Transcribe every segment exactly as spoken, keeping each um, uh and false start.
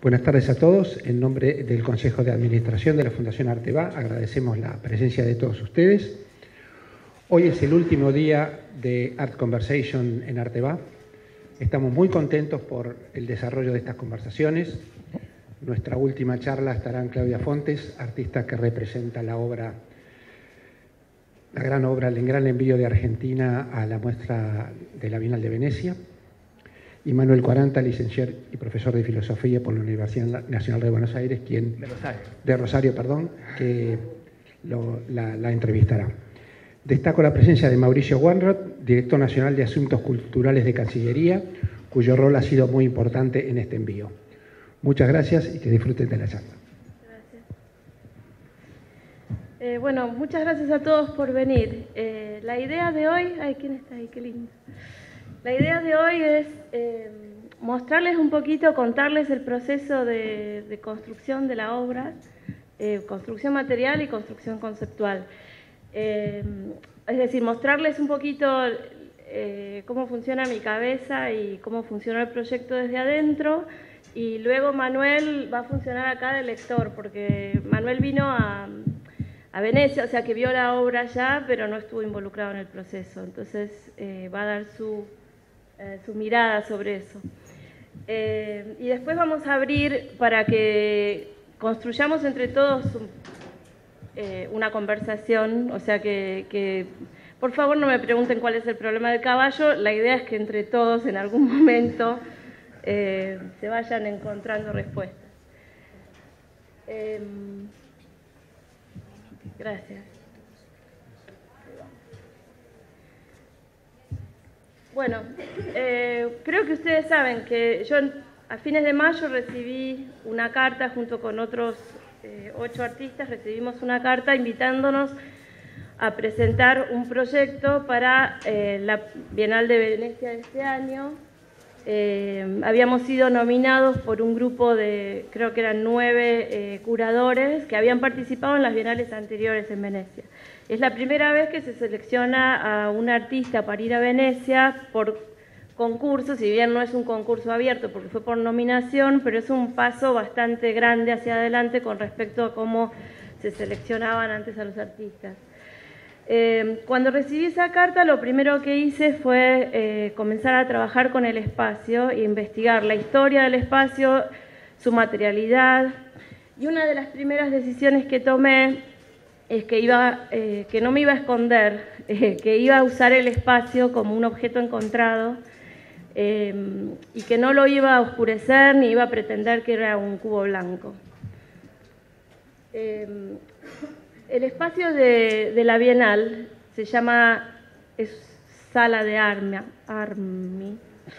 Buenas tardes a todos. En nombre del Consejo de Administración de la Fundación Arteba, agradecemos la presencia de todos ustedes. Hoy es el último día de Art Conversation en Arteba. Estamos muy contentos por el desarrollo de estas conversaciones. Nuestra última charla estará en Claudia Fontes, artista que representa la obra, la gran obra, el gran envío de Argentina a la muestra de la Bienal de Venecia. Y Manuel Cuaranta, licenciado y profesor de Filosofía por la Universidad Nacional de Buenos Aires, quien, de Rosario, de Rosario perdón, que lo, la, la entrevistará. Destaco la presencia de Mauricio Wanroth, director nacional de Asuntos Culturales de Cancillería, cuyo rol ha sido muy importante en este envío. Muchas gracias y que disfruten de la charla. Gracias. Eh, bueno, muchas gracias a todos por venir. Eh, la idea de hoy... Ay, ¿quién está ahí? Qué lindo. La idea de hoy es eh, mostrarles un poquito, contarles el proceso de, de construcción de la obra, eh, construcción material y construcción conceptual. Eh, es decir, mostrarles un poquito eh, cómo funciona mi cabeza y cómo funciona el proyecto desde adentro, y luego Manuel va a funcionar acá de lector, porque Manuel vino a, a Venecia, o sea que vio la obra ya, pero no estuvo involucrado en el proceso, entonces eh, va a dar su... Eh, su mirada sobre eso. Eh, y después vamos a abrir para que construyamos entre todos un, eh, una conversación, o sea que, que por favor no me pregunten cuál es el problema del caballo, la idea es que entre todos en algún momento eh, se vayan encontrando respuestas. Eh, gracias. Bueno, eh, creo que ustedes saben que yo a fines de mayo recibí una carta junto con otros eh, ocho artistas, recibimos una carta invitándonos a presentar un proyecto para eh, la Bienal de Venecia de este año. Eh, habíamos sido nominados por un grupo de, creo que eran nueve eh, curadores que habían participado en las bienales anteriores en Venecia. Es la primera vez que se selecciona a un artista para ir a Venecia por concurso, si bien no es un concurso abierto porque fue por nominación, pero es un paso bastante grande hacia adelante con respecto a cómo se seleccionaban antes a los artistas. Eh, cuando recibí esa carta, lo primero que hice fue eh, comenzar a trabajar con el espacio e investigar la historia del espacio, su materialidad, y una de las primeras decisiones que tomé es que, iba, eh, que no me iba a esconder, eh, que iba a usar el espacio como un objeto encontrado eh, y que no lo iba a oscurecer ni iba a pretender que era un cubo blanco. Eh, el espacio de, de la Bienal se llama es Sala de Arma, Armi,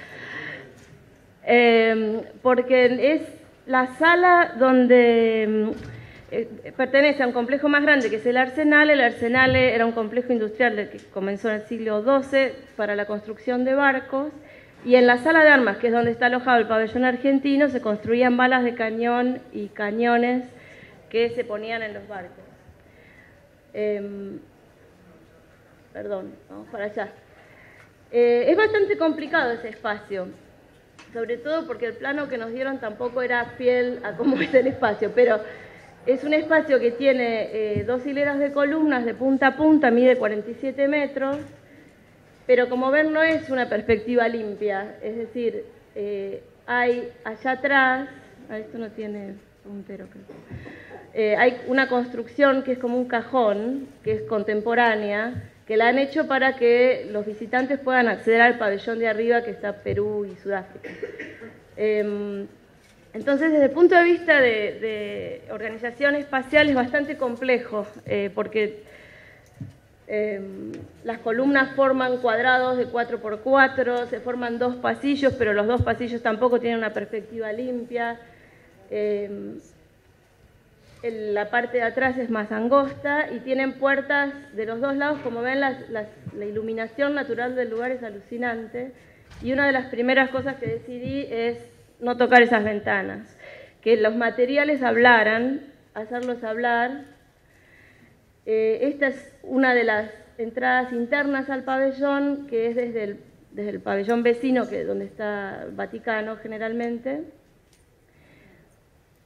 eh, porque es la sala donde... Eh, pertenece a un complejo más grande que es el Arsenal. El Arsenal era un complejo industrial que comenzó en el siglo doce para la construcción de barcos, y en la sala de armas, que es donde está alojado el pabellón argentino, se construían balas de cañón y cañones que se ponían en los barcos. Eh, perdón, vamos para allá. Eh, es bastante complicado ese espacio, sobre todo porque el plano que nos dieron tampoco era fiel a cómo es el espacio, pero es un espacio que tiene eh, dos hileras de columnas de punta a punta, mide cuarenta y siete metros, pero como ven no es una perspectiva limpia, es decir, eh, hay allá atrás, ah, esto no tiene puntero, creo. Eh, hay una construcción que es como un cajón, que es contemporánea, que la han hecho para que los visitantes puedan acceder al pabellón de arriba, que está Perú y Sudáfrica. Eh, Entonces, desde el punto de vista de, de organización espacial es bastante complejo, eh, porque eh, las columnas forman cuadrados de cuatro por cuatro, se forman dos pasillos, pero los dos pasillos tampoco tienen una perspectiva limpia. Eh, el, la parte de atrás es más angosta y tienen puertas de los dos lados. Como ven, las, las, la iluminación natural del lugar es alucinante, y una de las primeras cosas que decidí es no tocar esas ventanas, que los materiales hablaran, hacerlos hablar. Eh, esta es una de las entradas internas al pabellón, que es desde el, desde el pabellón vecino, que es donde está el Vaticano generalmente.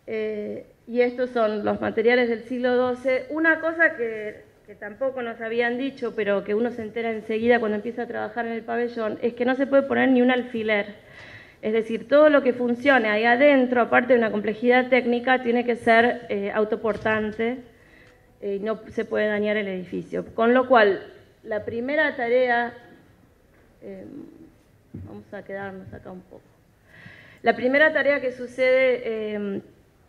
Eh, y estos son los materiales del siglo doce. Una cosa que, que tampoco nos habían dicho, pero que uno se entera enseguida cuando empieza a trabajar en el pabellón, es que no se puede poner ni un alfiler. Es decir, todo lo que funcione ahí adentro, aparte de una complejidad técnica, tiene que ser eh, autoportante y eh, no se puede dañar el edificio. Con lo cual, la primera tarea, eh, vamos a quedarnos acá un poco. La primera tarea que sucede eh,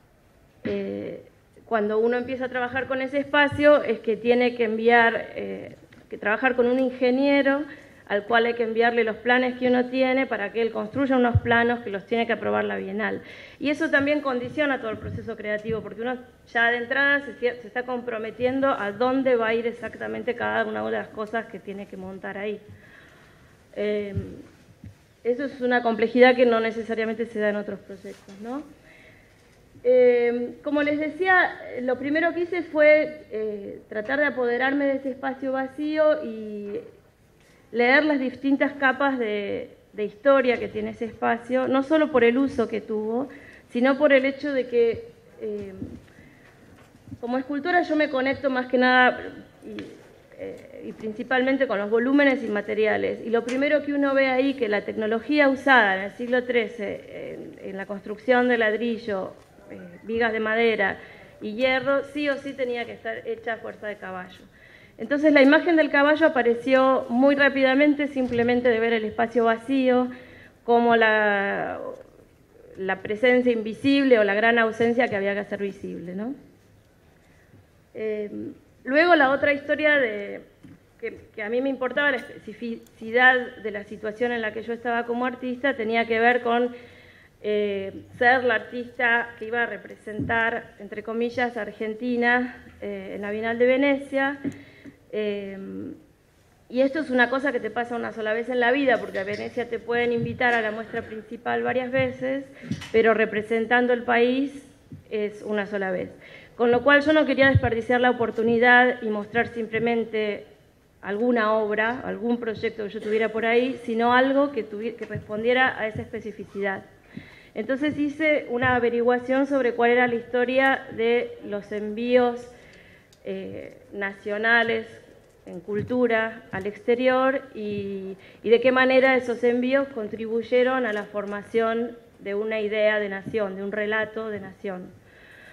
eh, cuando uno empieza a trabajar con ese espacio es que tiene que enviar, eh, que trabajar con un ingeniero al cual hay que enviarle los planes que uno tiene para que él construya unos planos que los tiene que aprobar la Bienal. Y eso también condiciona todo el proceso creativo, porque uno ya de entrada se, se está comprometiendo a dónde va a ir exactamente cada una de las cosas que tiene que montar ahí. Eh, eso es una complejidad que no necesariamente se da en otros proyectos, ¿no? Eh, como les decía, lo primero que hice fue eh, tratar de apoderarme de ese espacio vacío y leer las distintas capas de, de historia que tiene ese espacio, no solo por el uso que tuvo, sino por el hecho de que eh, como escultora yo me conecto más que nada y, eh, y principalmente con los volúmenes y materiales. Y lo primero que uno ve ahí, que la tecnología usada en el siglo trece en, en la construcción de ladrillo, eh, vigas de madera y hierro, sí o sí tenía que estar hecha a fuerza de caballo. Entonces la imagen del caballo apareció muy rápidamente, simplemente de ver el espacio vacío, como la, la presencia invisible o la gran ausencia que había que hacer visible, ¿no? Eh, luego la otra historia de, que, que a mí me importaba, la especificidad de la situación en la que yo estaba como artista, tenía que ver con eh, ser la artista que iba a representar, entre comillas, a Argentina eh, en la Bienal de Venecia. Eh, y esto es una cosa que te pasa una sola vez en la vida, porque a Venecia te pueden invitar a la muestra principal varias veces, pero representando el país es una sola vez. Con lo cual yo no quería desperdiciar la oportunidad y mostrar simplemente alguna obra, algún proyecto que yo tuviera por ahí, sino algo que, que respondiera a esa especificidad. Entonces hice una averiguación sobre cuál era la historia de los envíos eh, nacionales en cultura al exterior y, y de qué manera esos envíos contribuyeron a la formación de una idea de nación, de un relato de nación.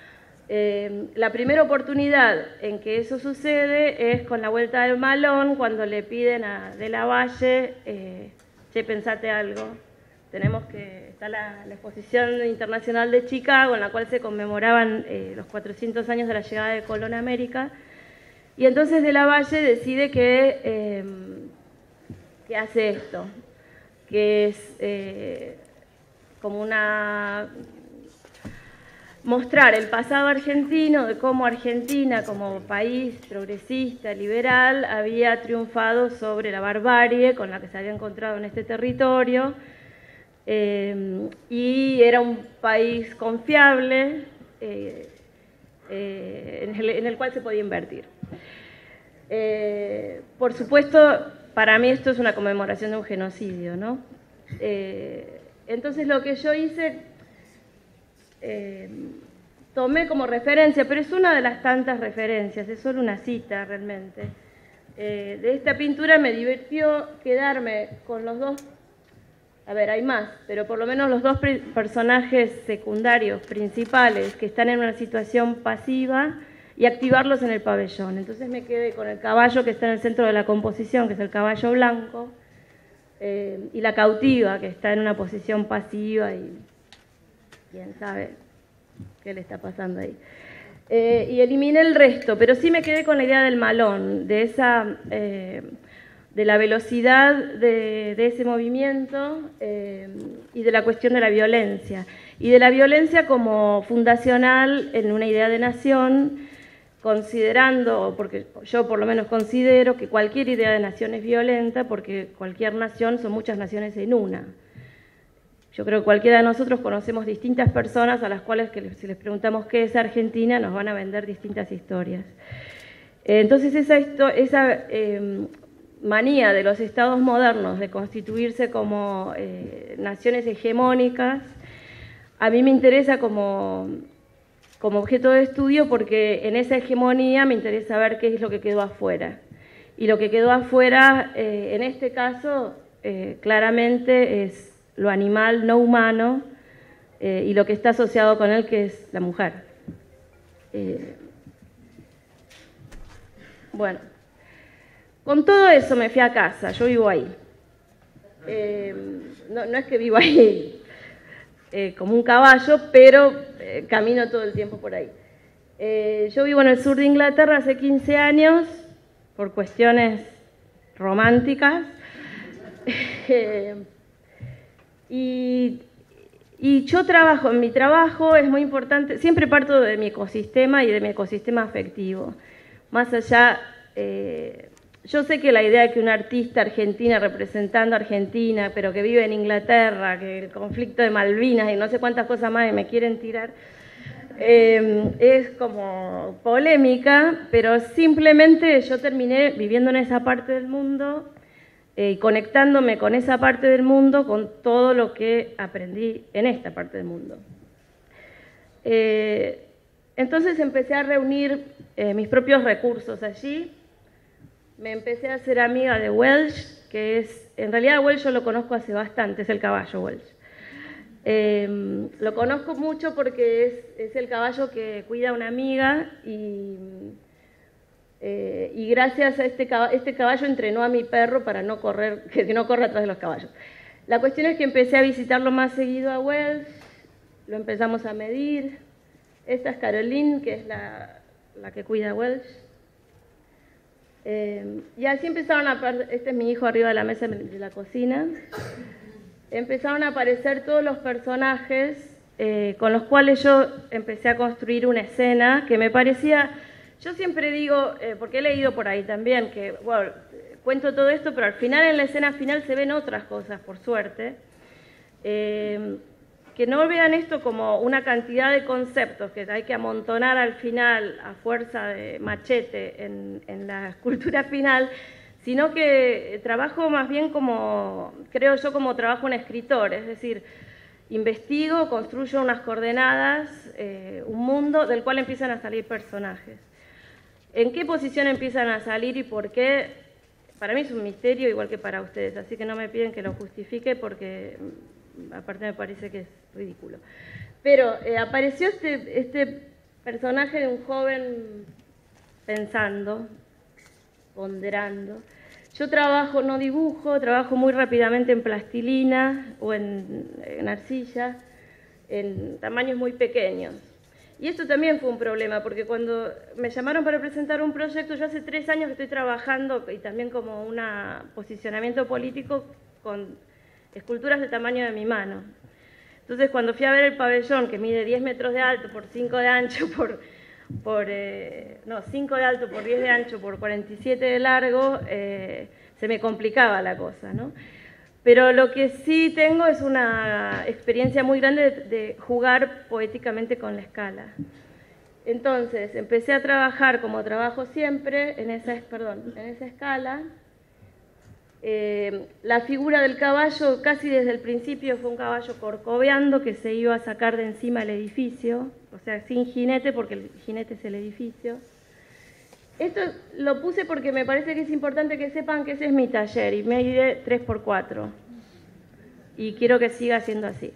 Eh, la primera oportunidad en que eso sucede es con la Vuelta del Malón, cuando le piden a De la Valle, eh, che, pensate algo, tenemos que, está la, la exposición internacional de Chicago, en la cual se conmemoraban eh, los cuatrocientos años de la llegada de Colón a América, y entonces De la Valle decide que, eh, que hace esto, que es eh, como una... mostrar el pasado argentino, de cómo Argentina, como país progresista, liberal, había triunfado sobre la barbarie con la que se había encontrado en este territorio, eh, y era un país confiable eh, eh, en, el, en el cual se podía invertir. Eh, por supuesto, para mí esto es una conmemoración de un genocidio, ¿no? Eh, entonces lo que yo hice... Eh, tomé como referencia, pero es una de las tantas referencias, es solo una cita realmente. Eh, de esta pintura me divirtió quedarme con los dos, a ver, hay más, pero por lo menos los dos personajes secundarios, principales, que están en una situación pasiva, y activarlos en el pabellón. Entonces me quedé con el caballo que está en el centro de la composición, que es el caballo blanco, eh, y la cautiva, que está en una posición pasiva y... quién sabe qué le está pasando ahí. Eh, y eliminé el resto, pero sí me quedé con la idea del malón, de, esa, eh, de la velocidad de, de ese movimiento eh, y de la cuestión de la violencia. Y de la violencia como fundacional en una idea de nación, considerando, porque yo por lo menos considero que cualquier idea de nación es violenta, porque cualquier nación son muchas naciones en una. Yo creo que cualquiera de nosotros conocemos distintas personas a las cuales que si les preguntamos qué es Argentina nos van a vender distintas historias. Entonces esa, esa eh, manía de los estados modernos de constituirse como eh, naciones hegemónicas, a mí me interesa como como objeto de estudio porque en esa hegemonía me interesa ver qué es lo que quedó afuera. Y lo que quedó afuera, eh, en este caso, eh, claramente es lo animal no humano eh, y lo que está asociado con él, que es la mujer. Eh, bueno, con todo eso me fui a casa, yo vivo ahí. Eh, no, no es que vivo ahí eh, como un caballo, pero eh, camino todo el tiempo por ahí. Eh, yo vivo en el sur de Inglaterra hace quince años, por cuestiones románticas, eh, y, y yo trabajo, en mi trabajo es muy importante, siempre parto de mi ecosistema y de mi ecosistema afectivo. Más allá, eh, yo sé que la idea de que una artista argentina representando a Argentina, pero que vive en Inglaterra, que el conflicto de Malvinas y no sé cuántas cosas más me quieren tirar, eh, es como polémica, pero simplemente yo terminé viviendo en esa parte del mundo eh, y conectándome con esa parte del mundo con todo lo que aprendí en esta parte del mundo. Eh, entonces empecé a reunir eh, mis propios recursos allí. Me empecé a hacer amiga de Welsh, que es, en realidad Welsh yo lo conozco hace bastante, es el caballo Welsh. Eh, lo conozco mucho porque es, es el caballo que cuida a una amiga y, eh, y gracias a este caballo, este caballo entrenó a mi perro para no correr, que no corra atrás de los caballos. La cuestión es que empecé a visitarlo más seguido a Welsh, lo empezamos a medir. Esta es Caroline, que es la, la que cuida a Welsh. Eh, y así empezaron a... Este es mi hijo arriba de la mesa de la cocina. Empezaron a aparecer todos los personajes eh, con los cuales yo empecé a construir una escena que me parecía... Yo siempre digo, eh, porque he leído por ahí también, que bueno, cuento todo esto, pero al final, en la escena final, se ven otras cosas, por suerte. Eh, que no vean esto como una cantidad de conceptos que hay que amontonar al final a fuerza de machete en, en la escultura final, sino que trabajo más bien como, creo yo, como trabajo un escritor, es decir, investigo, construyo unas coordenadas, eh, un mundo del cual empiezan a salir personajes. ¿En qué posición empiezan a salir y por qué? Para mí es un misterio, igual que para ustedes, así que no me piden que lo justifique porque aparte me parece que es ridículo. Pero eh, apareció este, este personaje de un joven pensando, ponderando. Yo trabajo, no dibujo, trabajo muy rápidamente en plastilina o en, en arcilla, en tamaños muy pequeños. Y esto también fue un problema, porque cuando me llamaron para presentar un proyecto, yo hace tres años que estoy trabajando, y también como un posicionamiento político, con esculturas de tamaño de mi mano. Entonces, cuando fui a ver el pabellón, que mide diez metros de alto por cinco de ancho, por, por eh, no, cinco de alto por diez de ancho, por cuarenta y siete de largo, eh, se me complicaba la cosa, ¿no? Pero lo que sí tengo es una experiencia muy grande de, de jugar poéticamente con la escala. Entonces, empecé a trabajar como trabajo siempre en esa, perdón, en esa escala. Eh, la figura del caballo casi desde el principio fue un caballo corcoveando que se iba a sacar de encima el edificio, o sea, sin jinete, porque el jinete es el edificio. Esto lo puse porque me parece que es importante que sepan que ese es mi taller y mide tres por cuatro y quiero que siga siendo así.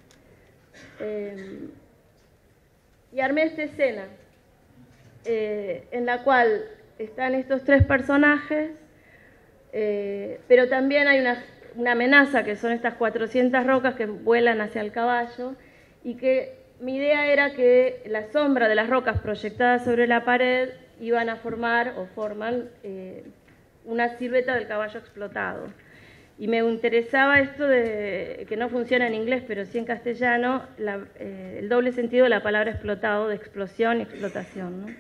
Eh, y armé esta escena eh, en la cual están estos tres personajes. Eh, pero también hay una, una amenaza, que son estas cuatrocientas rocas que vuelan hacia el caballo, y que mi idea era que la sombra de las rocas proyectadas sobre la pared iban a formar o forman eh, una silueta del caballo explotado. Y me interesaba esto de, que no funciona en inglés, pero sí en castellano, la, eh, el doble sentido de la palabra explotado, de explosión y explotación, ¿no?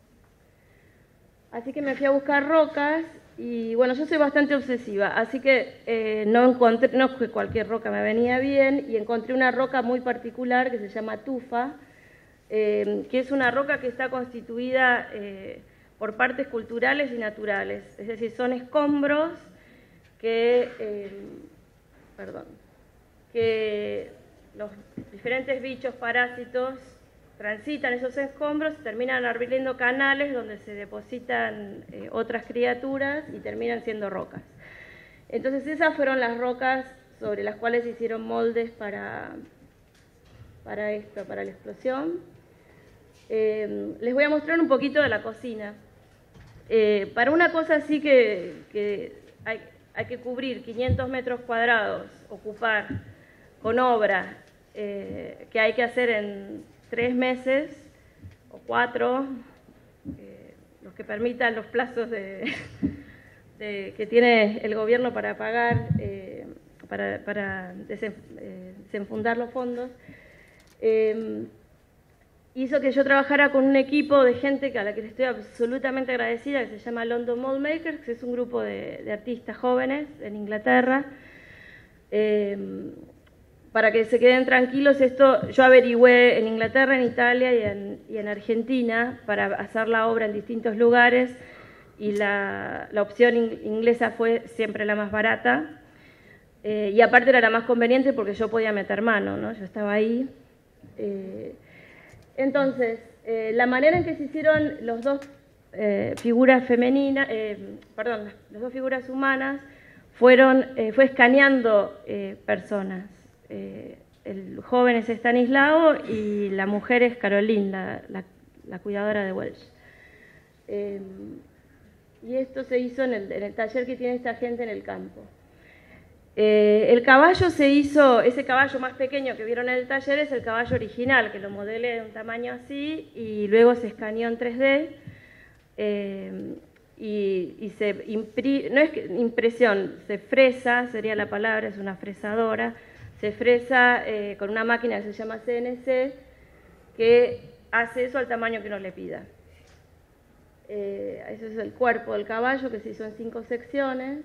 Así que me fui a buscar rocas. Y bueno, yo soy bastante obsesiva, así que eh, no encontré, no es que cualquier roca me venía bien, y encontré una roca muy particular que se llama tufa, eh, que es una roca que está constituida eh, por partes culturales y naturales, es decir, son escombros que, eh, perdón, que los diferentes bichos parásitos transitan esos escombros, terminan abriendo canales donde se depositan eh, otras criaturas y terminan siendo rocas. Entonces esas fueron las rocas sobre las cuales se hicieron moldes para, para esto, para la explosión. Eh, les voy a mostrar un poquito de la cocina. Eh, para una cosa así que, que hay, hay que cubrir quinientos metros cuadrados, ocupar con obra, eh, que hay que hacer en tres meses o cuatro, eh, los que permitan los plazos de, de, que tiene el gobierno para pagar, eh, para, para desen, eh, desenfundar los fondos, eh, hizo que yo trabajara con un equipo de gente a la que le estoy absolutamente agradecida, que se llama London Mold Makers, que es un grupo de, de artistas jóvenes en Inglaterra. Eh, Para que se queden tranquilos, esto yo averigüé en Inglaterra, en Italia y en, y en Argentina para hacer la obra en distintos lugares y la, la opción in, inglesa fue siempre la más barata eh, y aparte era la más conveniente porque yo podía meter mano, ¿no? Yo estaba ahí. Eh, entonces, eh, la manera en que se hicieron los dos eh, figuras femeninas, eh, perdón, las, las dos figuras humanas fueron, eh, fue escaneando eh, personas. Eh, el joven es Stanislao y la mujer es Caroline, la, la, la cuidadora de Welsh. Eh, y esto se hizo en el, en el taller que tiene esta gente en el campo. Eh, el caballo se hizo, ese caballo más pequeño que vieron en el taller es el caballo original, que lo modelé de un tamaño así y luego se escaneó en tres D. Eh, y, y se impri, no es que, impresión, se fresa, sería la palabra, es una fresadora. Se fresa eh, con una máquina que se llama C N C, que hace eso al tamaño que uno le pida. Eh, ese es el cuerpo del caballo, que se hizo en cinco secciones.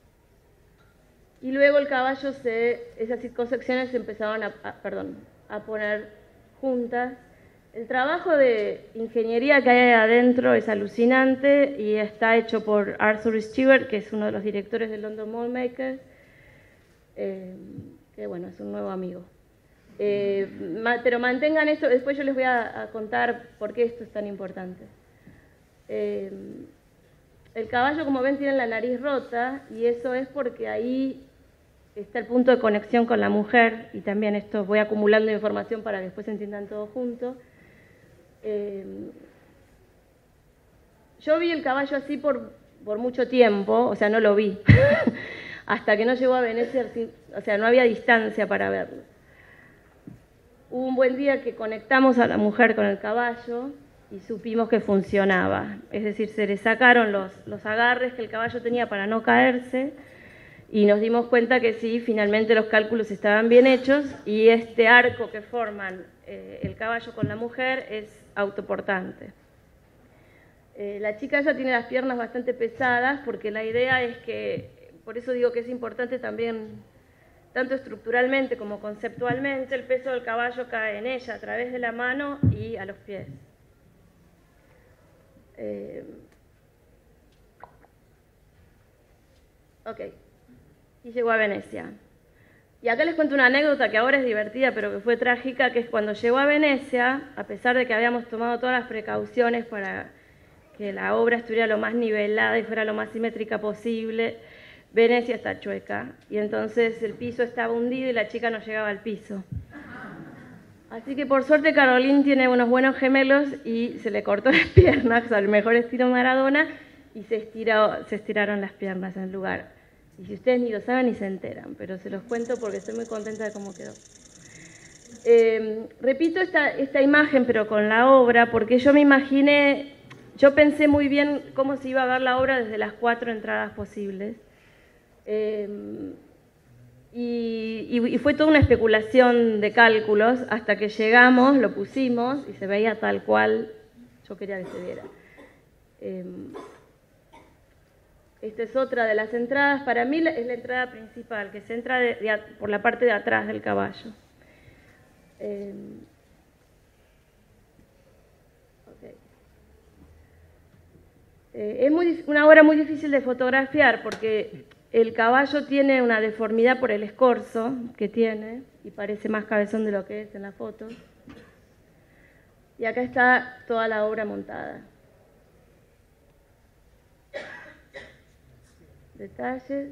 Y luego el caballo, se, esas cinco secciones se empezaron a, a, perdón, a poner juntas. El trabajo de ingeniería que hay adentro es alucinante y está hecho por Arthur Stewart, que es uno de los directores de London Mold Makers. Eh, que bueno, es un nuevo amigo. Eh, ma, pero mantengan esto, después yo les voy a, a contar por qué esto es tan importante. Eh, el caballo, como ven, tiene la nariz rota y eso es porque ahí está el punto de conexión con la mujer y también esto voy acumulando información para que después se entiendan todo junto. Eh, yo vi el caballo así por, por mucho tiempo, o sea, no lo vi. Hasta que no llegó a Venecia, o sea, no había distancia para verlo. Hubo un buen día que conectamos a la mujer con el caballo y supimos que funcionaba. Es decir, se le sacaron los, los agarres que el caballo tenía para no caerse y nos dimos cuenta que sí, finalmente los cálculos estaban bien hechos y este arco que forman eh, el caballo con la mujer es autoportante. Eh, la chica ya tiene las piernas bastante pesadas porque la idea es que, por eso digo que es importante también, tanto estructuralmente como conceptualmente, el peso del caballo cae en ella a través de la mano y a los pies. Eh, ok, y llegó a Venecia. Y acá les cuento una anécdota que ahora es divertida, pero que fue trágica, que es cuando llegó a Venecia, a pesar de que habíamos tomado todas las precauciones para que la obra estuviera lo más nivelada y fuera lo más simétrica posible, Venecia está chueca y entonces el piso estaba hundido y la chica no llegaba al piso. Así que por suerte Caroline tiene unos buenos gemelos y se le cortó las piernas, al mejor estilo Maradona, y se, estiró, se estiraron las piernas en el lugar. Y si ustedes ni lo saben ni se enteran, pero se los cuento porque estoy muy contenta de cómo quedó. Eh, repito esta, esta imagen, pero con la obra, porque yo me imaginé, yo pensé muy bien cómo se iba a ver la obra desde las cuatro entradas posibles. Eh, y, y, y fue toda una especulación de cálculos hasta que llegamos, lo pusimos y se veía tal cual yo quería que se viera. Eh, esta es otra de las entradas. Para mí es la entrada principal, que se entra de, de, por la parte de atrás del caballo. Eh, okay. eh, es muy, una obra muy difícil de fotografiar porque el caballo tiene una deformidad por el escorzo que tiene y parece más cabezón de lo que es en la foto. Y acá está toda la obra montada. Detalles.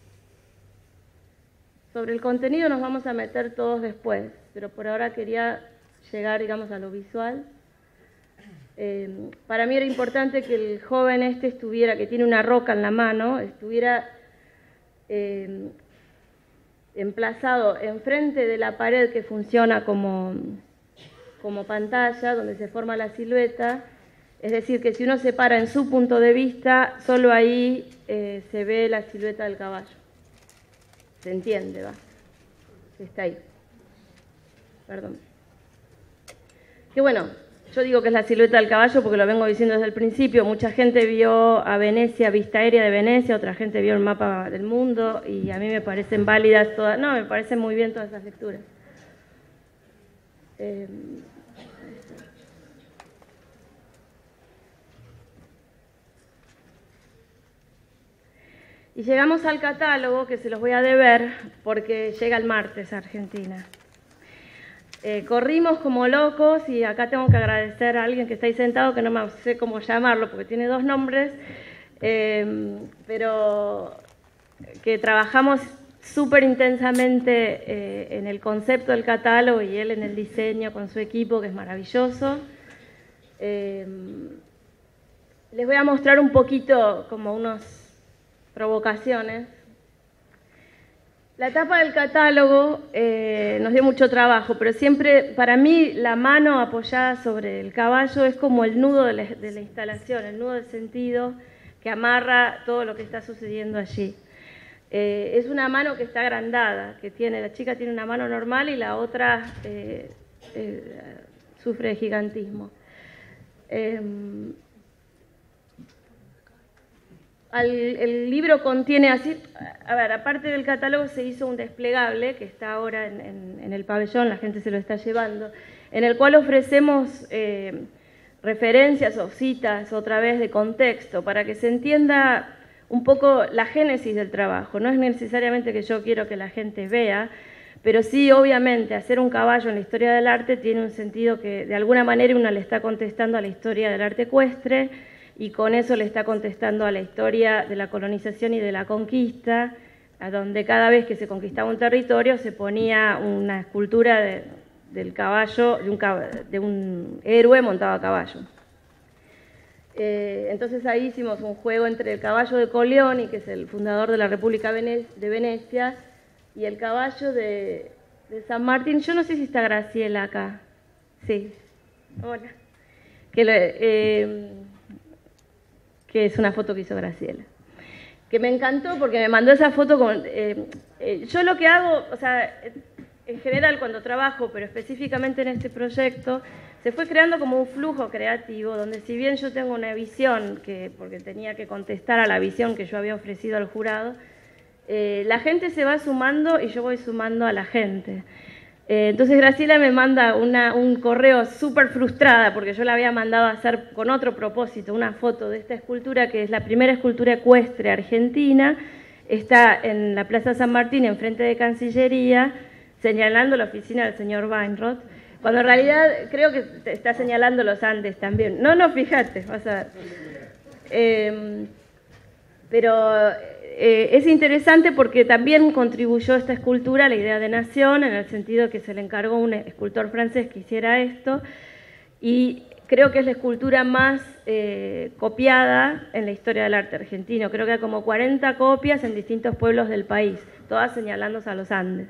Sobre el contenido nos vamos a meter todos después, pero por ahora quería llegar, digamos, a lo visual. Eh, para mí era importante que el joven este estuviera, que tiene una roca en la mano, estuviera eh, emplazado enfrente de la pared que funciona como, como pantalla, donde se forma la silueta. Es decir, que si uno se para en su punto de vista, solo ahí eh, se ve la silueta del caballo. Se entiende, va. Está ahí. Perdón. Que bueno, yo digo que es la silueta del caballo porque lo vengo diciendo desde el principio. Mucha gente vio a Venecia, vista aérea de Venecia, otra gente vio el mapa del mundo y a mí me parecen válidas todas. No, me parecen muy bien todas esas lecturas. Eh, Y llegamos al catálogo, que se los voy a deber, porque llega el martes a Argentina. Eh, corrimos como locos y acá tengo que agradecer a alguien que está ahí sentado, que no me sé cómo llamarlo, porque tiene dos nombres, eh, pero que trabajamos súper intensamente eh, en el concepto del catálogo y él en el diseño con su equipo, que es maravilloso. Eh, les voy a mostrar un poquito como unos provocaciones. La tapa del catálogo eh, nos dio mucho trabajo, pero siempre, para mí, la mano apoyada sobre el caballo es como el nudo de la, de la instalación, el nudo de sentido que amarra todo lo que está sucediendo allí. Eh, es una mano que está agrandada, que tiene, la chica tiene una mano normal y la otra eh, eh, sufre de gigantismo. Eh, Al, el libro contiene así, a ver, aparte del catálogo se hizo un desplegable que está ahora en, en, en el pabellón, la gente se lo está llevando, en el cual ofrecemos eh, referencias o citas otra vez de contexto para que se entienda un poco la génesis del trabajo. No es necesariamente que yo quiero que la gente vea, pero sí, obviamente, hacer un caballo en la historia del arte tiene un sentido que de alguna manera uno le está contestando a la historia del arte ecuestre, y con eso le está contestando a la historia de la colonización y de la conquista, a donde cada vez que se conquistaba un territorio se ponía una escultura de, del caballo, de un, de un héroe montado a caballo. Eh, entonces ahí hicimos un juego entre el caballo de Colleoni, que es el fundador de la República de Venecia, y el caballo de, de San Martín. Yo no sé si está Graciela acá. Sí. Hola. Que le, eh, que es una foto que hizo Graciela, que me encantó porque me mandó esa foto con... Eh, eh, yo lo que hago, o sea, en general cuando trabajo, pero específicamente en este proyecto, se fue creando como un flujo creativo, donde si bien yo tengo una visión, que porque tenía que contestar a la visión que yo había ofrecido al jurado, eh, la gente se va sumando y yo voy sumando a la gente. Eh, entonces Graciela me manda una, un correo súper frustrada porque yo la había mandado a hacer con otro propósito una foto de esta escultura, que es la primera escultura ecuestre argentina, está en la Plaza San Martín, enfrente de Cancillería, señalando la oficina del señor Weinroth, cuando en realidad creo que te está señalando los Andes también. No, no, fíjate, vas a ver. Eh, pero... Eh, es interesante porque también contribuyó esta escultura a la idea de nación, en el sentido que se le encargó a un escultor francés que hiciera esto, y creo que es la escultura más eh, copiada en la historia del arte argentino. Creo que hay como cuarenta copias en distintos pueblos del país, todas señalándose a los Andes.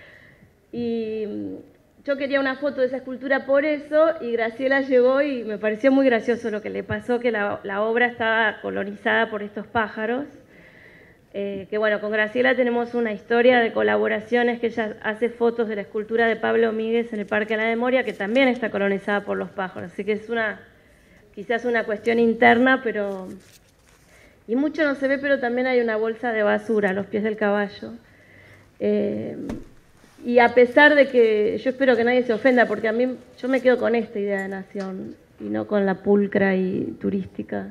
Y yo quería una foto de esa escultura por eso, y Graciela llegó y me pareció muy gracioso lo que le pasó, que la, la obra estaba colonizada por estos pájaros. Eh, que bueno, con Graciela tenemos una historia de colaboraciones, que ella hace fotos de la escultura de Pablo Míguez en el Parque de la Memoria, que también está colonizada por los pájaros, así que es una, quizás una cuestión interna, pero, y mucho no se ve, pero también hay una bolsa de basura a los pies del caballo, eh, y a pesar de que, yo espero que nadie se ofenda, porque a mí, yo me quedo con esta idea de nación, y no con la pulcra y turística.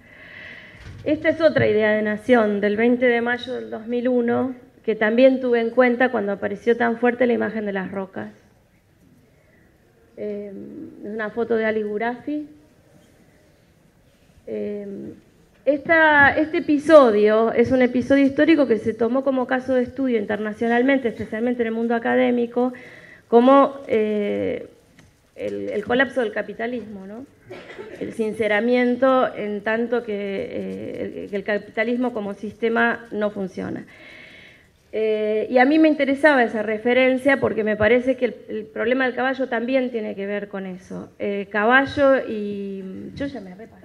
Esta es otra idea de nación, del veinte de mayo del dos mil uno, que también tuve en cuenta cuando apareció tan fuerte la imagen de las rocas. Eh, es una foto de Ali Ghurafi. Eh, esta, este episodio es un episodio histórico que se tomó como caso de estudio internacionalmente, especialmente en el mundo académico, como eh, el, el colapso del capitalismo, ¿no? El sinceramiento en tanto que, eh, el, que el capitalismo como sistema no funciona. Eh, y a mí me interesaba esa referencia porque me parece que el, el problema del caballo también tiene que ver con eso. Eh, caballo y... Yo ya me repasé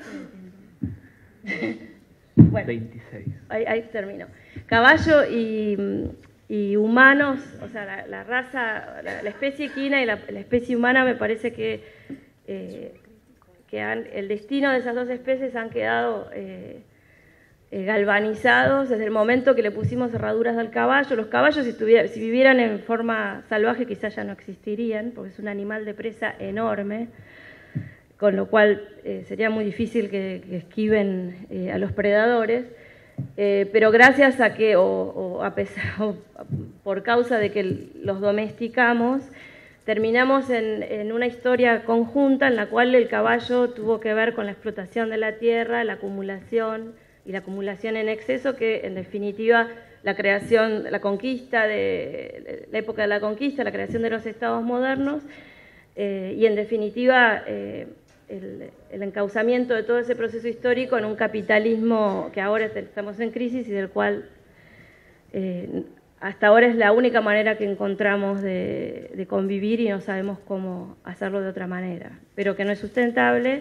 el tiempo. Bueno, veintiséis. Ahí, ahí termino. Caballo y, y humanos, o sea, la, la raza, la, la especie equina y la, la especie humana, me parece que, eh, que han, el destino de esas dos especies han quedado... Eh, Eh, galvanizados desde el momento que le pusimos cerraduras al caballo. Los caballos, si, si vivieran en forma salvaje, quizás ya no existirían, porque es un animal de presa enorme, con lo cual eh, sería muy difícil que, que esquiven eh, a los predadores, eh, pero gracias a que, o, o a pesar, o por causa de que los domesticamos, terminamos en, en una historia conjunta en la cual el caballo tuvo que ver con la explotación de la tierra, la acumulación, y la acumulación en exceso, que en definitiva la creación, la conquista, de la época de la conquista, la creación de los estados modernos, eh, y en definitiva eh, el, el encauzamiento de todo ese proceso histórico en un capitalismo que ahora estamos en crisis y del cual eh, hasta ahora es la única manera que encontramos de, de convivir y no sabemos cómo hacerlo de otra manera, pero que no es sustentable.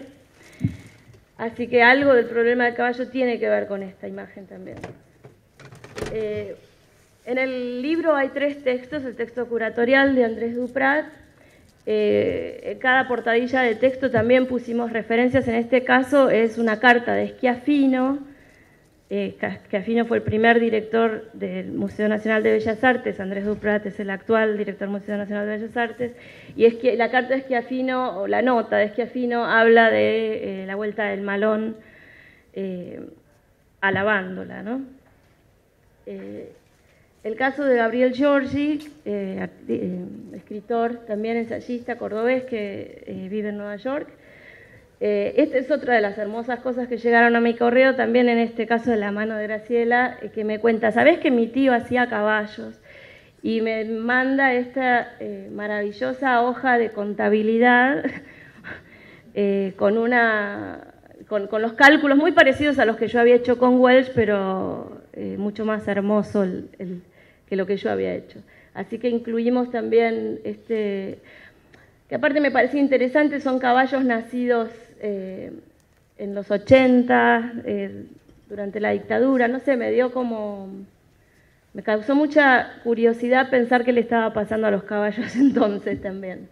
Así que algo del problema del caballo tiene que ver con esta imagen también. Eh, en el libro hay tres textos, el texto curatorial de Andrés Duprat. Eh, en cada portadilla de texto también pusimos referencias, en este caso es una carta de Schiaffino. Eh, Schiaffino fue el primer director del Museo Nacional de Bellas Artes, Andrés Duprat es el actual director del Museo Nacional de Bellas Artes, y es que la carta de Schiaffino, o la nota de Schiaffino, habla de eh, la vuelta del Malón eh, alabándola, ¿no? Eh, el caso de Gabriel Giorgi, eh, eh, escritor, también ensayista cordobés que eh, vive en Nueva York. Eh, esta es otra de las hermosas cosas que llegaron a mi correo, también en este caso de la mano de Graciela, eh, que me cuenta, ¿sabés que mi tío hacía caballos? Y me manda esta eh, maravillosa hoja de contabilidad eh, con, una, con, con los cálculos muy parecidos a los que yo había hecho con Welsh, pero eh, mucho más hermoso el, el, que lo que yo había hecho. Así que incluimos también este... que aparte me parecía interesante, son caballos nacidos eh, en los ochenta, eh, durante la dictadura, no sé, me dio como... me causó mucha curiosidad pensar qué le estaba pasando a los caballos entonces también.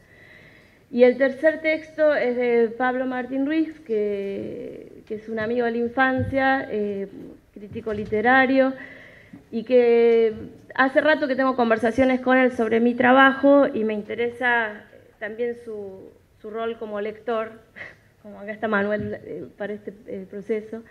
Y el tercer texto es de Pablo Martín Ruiz, que, que es un amigo de la infancia, eh, crítico literario, y que hace rato que tengo conversaciones con él sobre mi trabajo y me interesa también su, su rol como lector, como acá está Manuel eh, para este eh, proceso.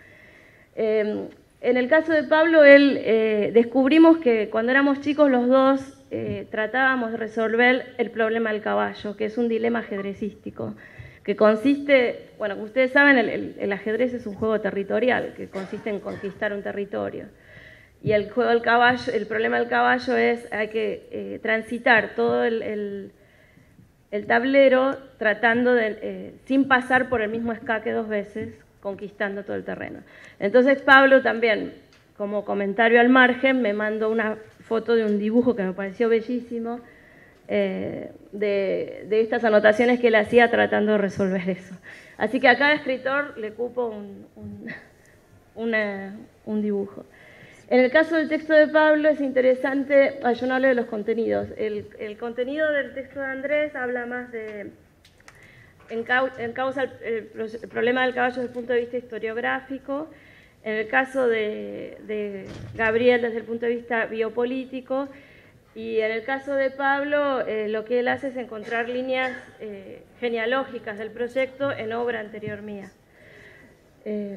Eh, en el caso de Pablo, él eh, descubrimos que cuando éramos chicos los dos eh, tratábamos de resolver el problema del caballo, que es un dilema ajedrecístico, que consiste, bueno, como ustedes saben, el, el, el ajedrez es un juego territorial, que consiste en conquistar un territorio. Y el juego del caballo, el problema del caballo es hay que eh, transitar todo el, el el tablero tratando de, eh, sin pasar por el mismo escaque dos veces, conquistando todo el terreno. Entonces Pablo también, como comentario al margen, me mandó una foto de un dibujo que me pareció bellísimo, eh, de, de estas anotaciones que él hacía tratando de resolver eso. Así que a cada escritor le cupo un, un, una, un dibujo. En el caso del texto de Pablo es interesante, ah, yo no hablo de los contenidos, el, el contenido del texto de Andrés habla más de, encausa el, el, el problema del caballo desde el punto de vista historiográfico, en el caso de, de Gabriel desde el punto de vista biopolítico, y en el caso de Pablo eh, lo que él hace es encontrar líneas eh, genealógicas del proyecto en obra anterior mía. Eh,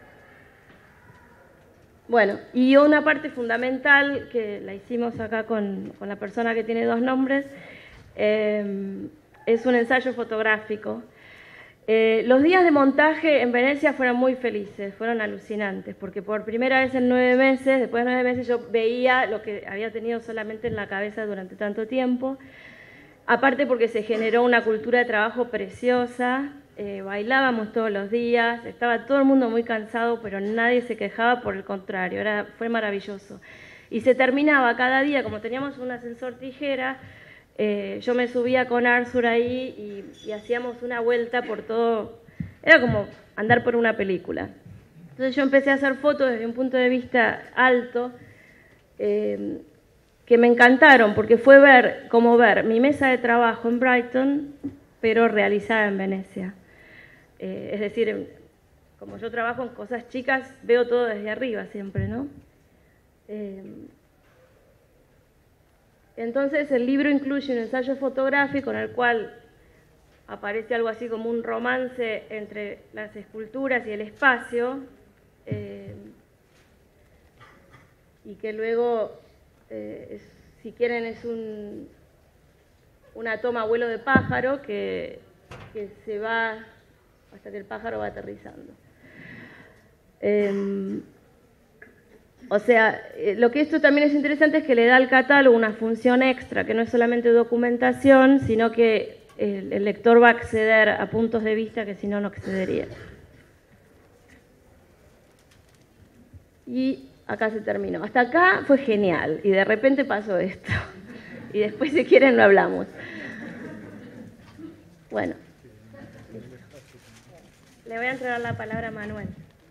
Bueno, y una parte fundamental que la hicimos acá con, con la persona que tiene dos nombres, eh, es un ensayo fotográfico. Eh, los días de montaje en Venecia fueron muy felices, fueron alucinantes, porque por primera vez en nueve meses, después de nueve meses, yo veía lo que había tenido solamente en la cabeza durante tanto tiempo. Aparte porque se generó una cultura de trabajo preciosa, eh, bailábamos todos los días, estaba todo el mundo muy cansado, pero nadie se quejaba, por el contrario, era, fue maravilloso. Y se terminaba cada día, como teníamos un ascensor tijera, eh, yo me subía con Arthur ahí y, y hacíamos una vuelta por todo, era como andar por una película. Entonces yo empecé a hacer fotos desde un punto de vista alto, eh, que me encantaron, porque fue ver, como ver mi mesa de trabajo en Brighton, pero realizada en Venecia. Eh, es decir, como yo trabajo en cosas chicas, veo todo desde arriba siempre, ¿no? Eh, entonces el libro incluye un ensayo fotográfico en el cual aparece algo así como un romance entre las esculturas y el espacio, eh, y que luego... Eh, es, si quieren, es un, una toma a vuelo de pájaro que, que se va hasta que el pájaro va aterrizando. Eh, o sea, eh, lo que esto también es interesante es que le da al catálogo una función extra, que no es solamente documentación, sino que el, el lector va a acceder a puntos de vista que si no, no accedería. Y acá se terminó. Hasta acá fue genial y de repente pasó esto. Y después, si quieren, lo hablamos. Bueno. Le voy a entregar la palabra a Manuel.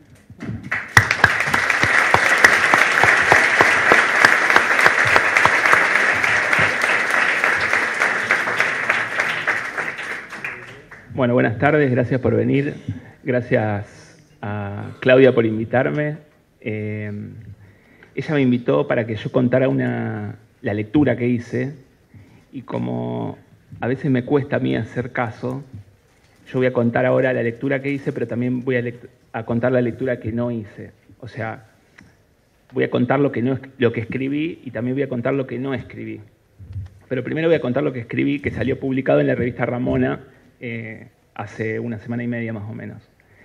Bueno, buenas tardes, gracias por venir. Gracias a Claudia por invitarme. Eh, ella me invitó para que yo contara una, la lectura que hice, y como a veces me cuesta a mí hacer caso, yo voy a contar ahora la lectura que hice, pero también voy a, a contar la lectura que no hice. O sea, voy a contar lo que, no, lo que escribí y también voy a contar lo que no escribí. Pero primero voy a contar lo que escribí, que salió publicado en la revista Ramona eh, hace una semana y media más o menos.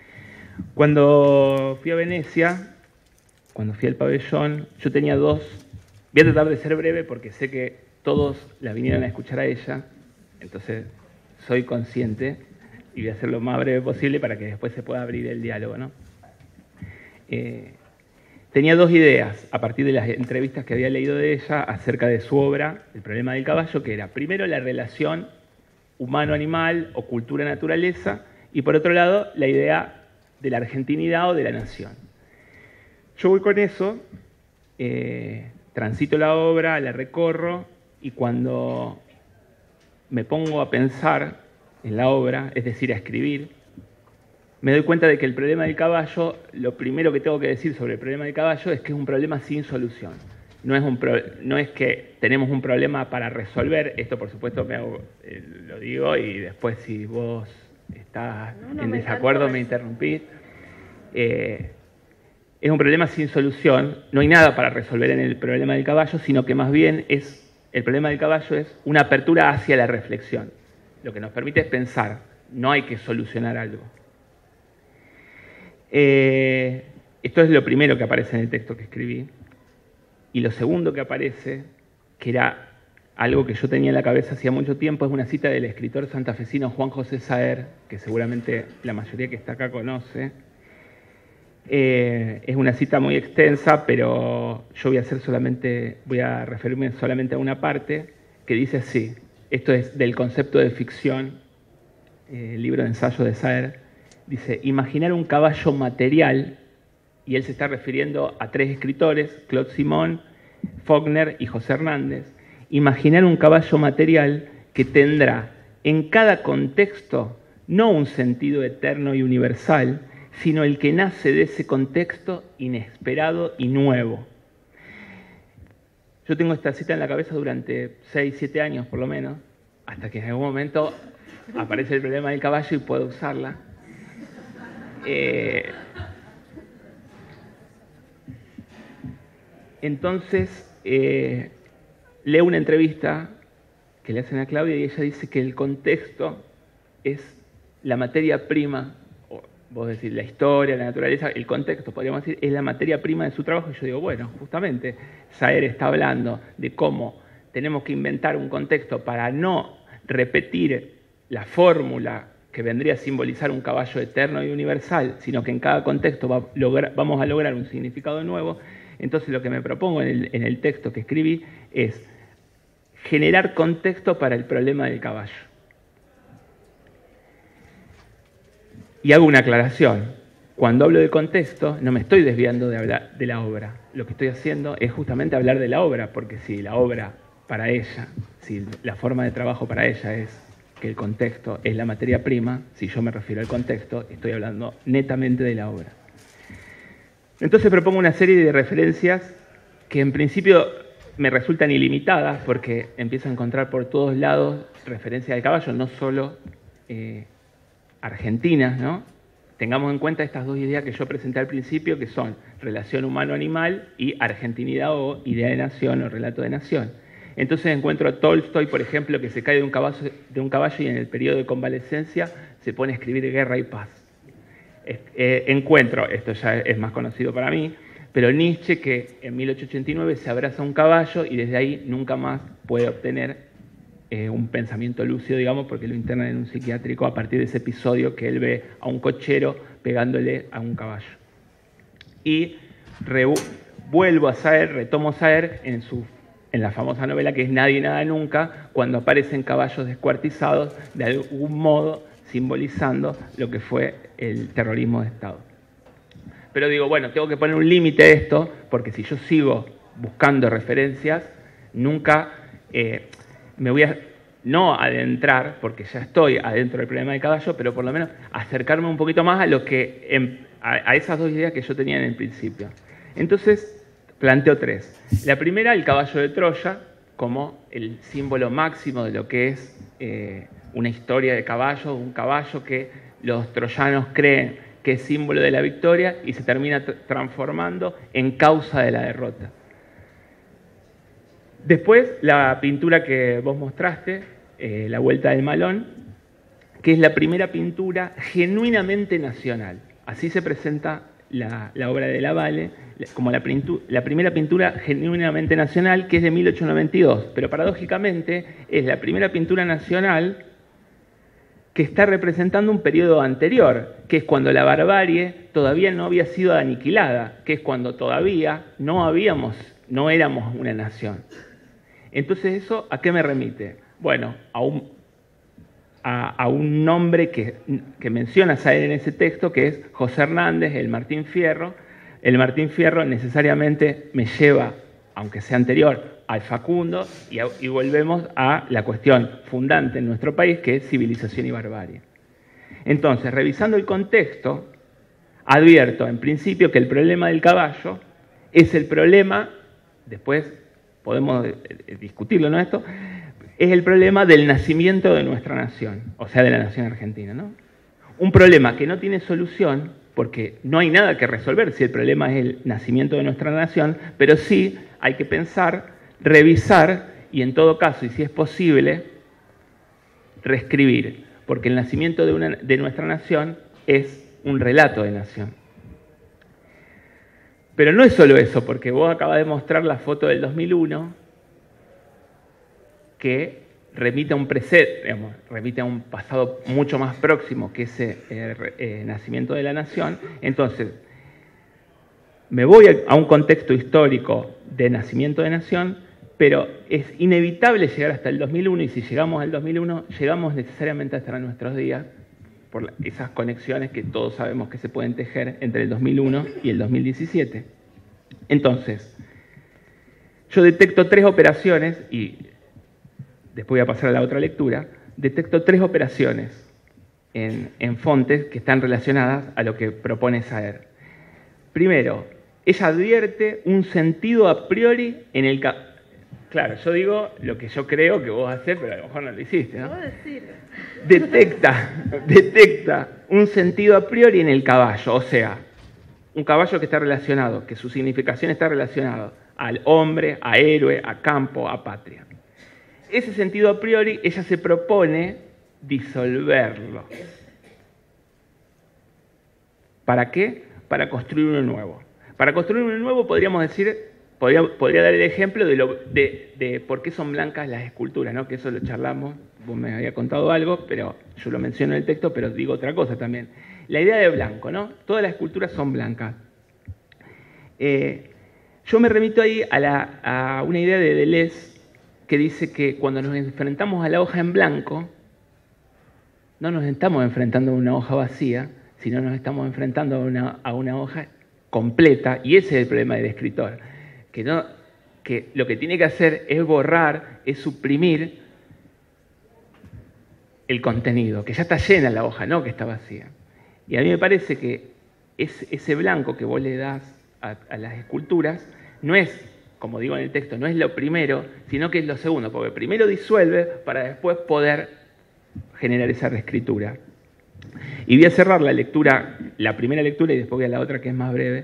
Cuando fui a Venecia... Cuando fui al pabellón, yo tenía dos... Voy a tratar de ser breve porque sé que todos la vinieron a escuchar a ella, entonces soy consciente y voy a ser lo más breve posible para que después se pueda abrir el diálogo, ¿no? Eh, tenía dos ideas a partir de las entrevistas que había leído de ella acerca de su obra, El problema del caballo, que era primero la relación humano-animal o cultura-naturaleza y por otro lado la idea de la argentinidad o de la nación. Yo voy con eso, eh, transito la obra, la recorro, y cuando me pongo a pensar en la obra, es decir, a escribir, me doy cuenta de que el problema del caballo, lo primero que tengo que decir sobre el problema del caballo es que es un problema sin solución. No es, un pro, no es que tenemos un problema para resolver, esto por supuesto me hago, eh, lo digo, y después si vos estás no, no, en me desacuerdo me interrumpís. Eh, Es un problema sin solución, no hay nada para resolver en el problema del caballo, sino que más bien es, el problema del caballo es una apertura hacia la reflexión. Lo que nos permite es pensar, no hay que solucionar algo. Eh, esto es lo primero que aparece en el texto que escribí. Y lo segundo que aparece, que era algo que yo tenía en la cabeza hacía mucho tiempo, es una cita del escritor santafesino Juan José Saer, que seguramente la mayoría que está acá conoce. Eh, es una cita muy extensa, pero yo voy a hacer solamente, voy a referirme solamente a una parte que dice así. Esto es del concepto de ficción, eh, el libro de ensayo de Saer. Dice: imaginar un caballo material, y él se está refiriendo a tres escritores, Claude Simon, Faulkner y José Hernández. Imaginar un caballo material que tendrá en cada contexto no un sentido eterno y universal, sino el que nace de ese contexto inesperado y nuevo. Yo tengo esta cita en la cabeza durante seis, siete años por lo menos, hasta que en algún momento aparece el problema del caballo y puedo usarla. Eh, entonces, eh, leo una entrevista que le hacen a Claudia y ella dice que el contexto es la materia prima, o vos decís la historia, la naturaleza, el contexto, podríamos decir, es la materia prima de su trabajo. Y yo digo, bueno, justamente Saer está hablando de cómo tenemos que inventar un contexto para no repetir la fórmula que vendría a simbolizar un caballo eterno y universal, sino que en cada contexto va a lograr, vamos a lograr un significado nuevo. Entonces lo que me propongo en el, en el texto que escribí es generar contexto para el problema del caballo. Y hago una aclaración. Cuando hablo de contexto, no me estoy desviando de hablar de la obra. Lo que estoy haciendo es justamente hablar de la obra, porque si la obra para ella, si la forma de trabajo para ella es que el contexto es la materia prima, si yo me refiero al contexto, estoy hablando netamente de la obra. Entonces propongo una serie de referencias que en principio me resultan ilimitadas, porque empiezo a encontrar por todos lados referencias al caballo, no solo eh, argentinas, ¿no? Tengamos en cuenta estas dos ideas que yo presenté al principio, que son relación humano-animal y argentinidad o idea de nación o relato de nación. Entonces encuentro a Tolstoy, por ejemplo, que se cae de un caballo, de un caballo y en el periodo de convalecencia se pone a escribir guerra y paz. Eh, encuentro, esto ya es más conocido para mí, pero Nietzsche, que en mil ochocientos ochenta y nueve se abraza a un caballo y desde ahí nunca más puede obtener eh, un pensamiento lúcido, digamos, porque lo internan en un psiquiátrico a partir de ese episodio que él ve a un cochero pegándole a un caballo. Y vuelvo a Saer, retomo Saer en, su, en la famosa novela que es Nadie, Nada, Nunca, cuando aparecen caballos descuartizados, de algún modo simbolizando lo que fue el terrorismo de Estado. Pero digo, bueno, tengo que poner un límite a esto, porque si yo sigo buscando referencias, nunca eh, me voy a no adentrar, porque ya estoy adentro del problema del caballo, pero por lo menos acercarme un poquito más a, lo que, en, a, a esas dos ideas que yo tenía en el principio. Entonces, planteo tres. La primera, el caballo de Troya, como el símbolo máximo de lo que es eh, una historia de caballo, un caballo que los troyanos creen que es símbolo de la victoria y se termina transformando en causa de la derrota. Después, la pintura que vos mostraste, eh, La Vuelta del Malón, que es la primera pintura genuinamente nacional. Así se presenta la, la obra de Lavalle, como la, la primera pintura genuinamente nacional, que es de mil ochocientos noventa y dos. Pero paradójicamente es la primera pintura nacional que está representando un periodo anterior, que es cuando la barbarie todavía no había sido aniquilada, que es cuando todavía no habíamos, no éramos una nación. Entonces, ¿eso a qué me remite? Bueno, a un, a, a un nombre que, que menciona Saer en ese texto, que es José Hernández, el Martín Fierro. El Martín Fierro necesariamente me lleva, aunque sea anterior, al Facundo, y, a, y volvemos a la cuestión fundante en nuestro país, que es civilización y barbarie. Entonces, revisando el contexto, advierto en principio que el problema del caballo es el problema, después podemos discutirlo, ¿no? Esto es el problema del nacimiento de nuestra nación, o sea, de la nación argentina, ¿no? Un problema que no tiene solución, porque no hay nada que resolver si el problema es el nacimiento de nuestra nación, pero sí hay que pensar, revisar y en todo caso, y si es posible, reescribir, porque el nacimiento de, una, de nuestra nación es un relato de nación. Pero no es solo eso, porque vos acabas de mostrar la foto del dos mil uno que remite a un presente, digamos, remite a un pasado mucho más próximo que ese eh, eh, nacimiento de la nación. Entonces, me voy a, a un contexto histórico de nacimiento de nación, pero es inevitable llegar hasta el dos mil uno, y si llegamos al dos mil uno, llegamos necesariamente hasta nuestros días, por esas conexiones que todos sabemos que se pueden tejer entre el dos mil uno y el dos mil diecisiete. Entonces, yo detecto tres operaciones, y después voy a pasar a la otra lectura, detecto tres operaciones en, en Fontes que están relacionadas a lo que propone Saer. Primero, ella advierte un sentido a priori en el... Claro, yo digo lo que yo creo que vos haces, pero a lo mejor no lo hiciste, ¿no? Detecta, detecta un sentido a priori en el caballo, o sea, un caballo que está relacionado, que su significación está relacionada al hombre, a héroe, a campo, a patria. ese sentido a priori, ella se propone disolverlo. ¿Para qué? Para construir uno nuevo. Para construir uno nuevo podríamos decir, podría, podría dar el ejemplo de, lo, de, de por qué son blancas las esculturas, ¿no? Que eso lo charlamos, vos me había contado algo, pero yo lo menciono en el texto, pero digo otra cosa también. La idea de blanco, ¿no? Todas las esculturas son blancas. Eh, yo me remito ahí a, la, a una idea de Deleuze que dice que cuando nos enfrentamos a la hoja en blanco, no nos estamos enfrentando a una hoja vacía, sino nos estamos enfrentando a una, a una hoja completa, y ese es el problema del escritor, que, no, que lo que tiene que hacer es borrar, es suprimir el contenido, que ya está llena la hoja, no que está vacía. Y a mí me parece que es, ese blanco que vos le das a, a las esculturas no es, como digo en el texto, no es lo primero, sino que es lo segundo, porque primero disuelve para después poder generar esa reescritura. Y voy a cerrar la lectura, la primera lectura, y después voy a la otra que es más breve,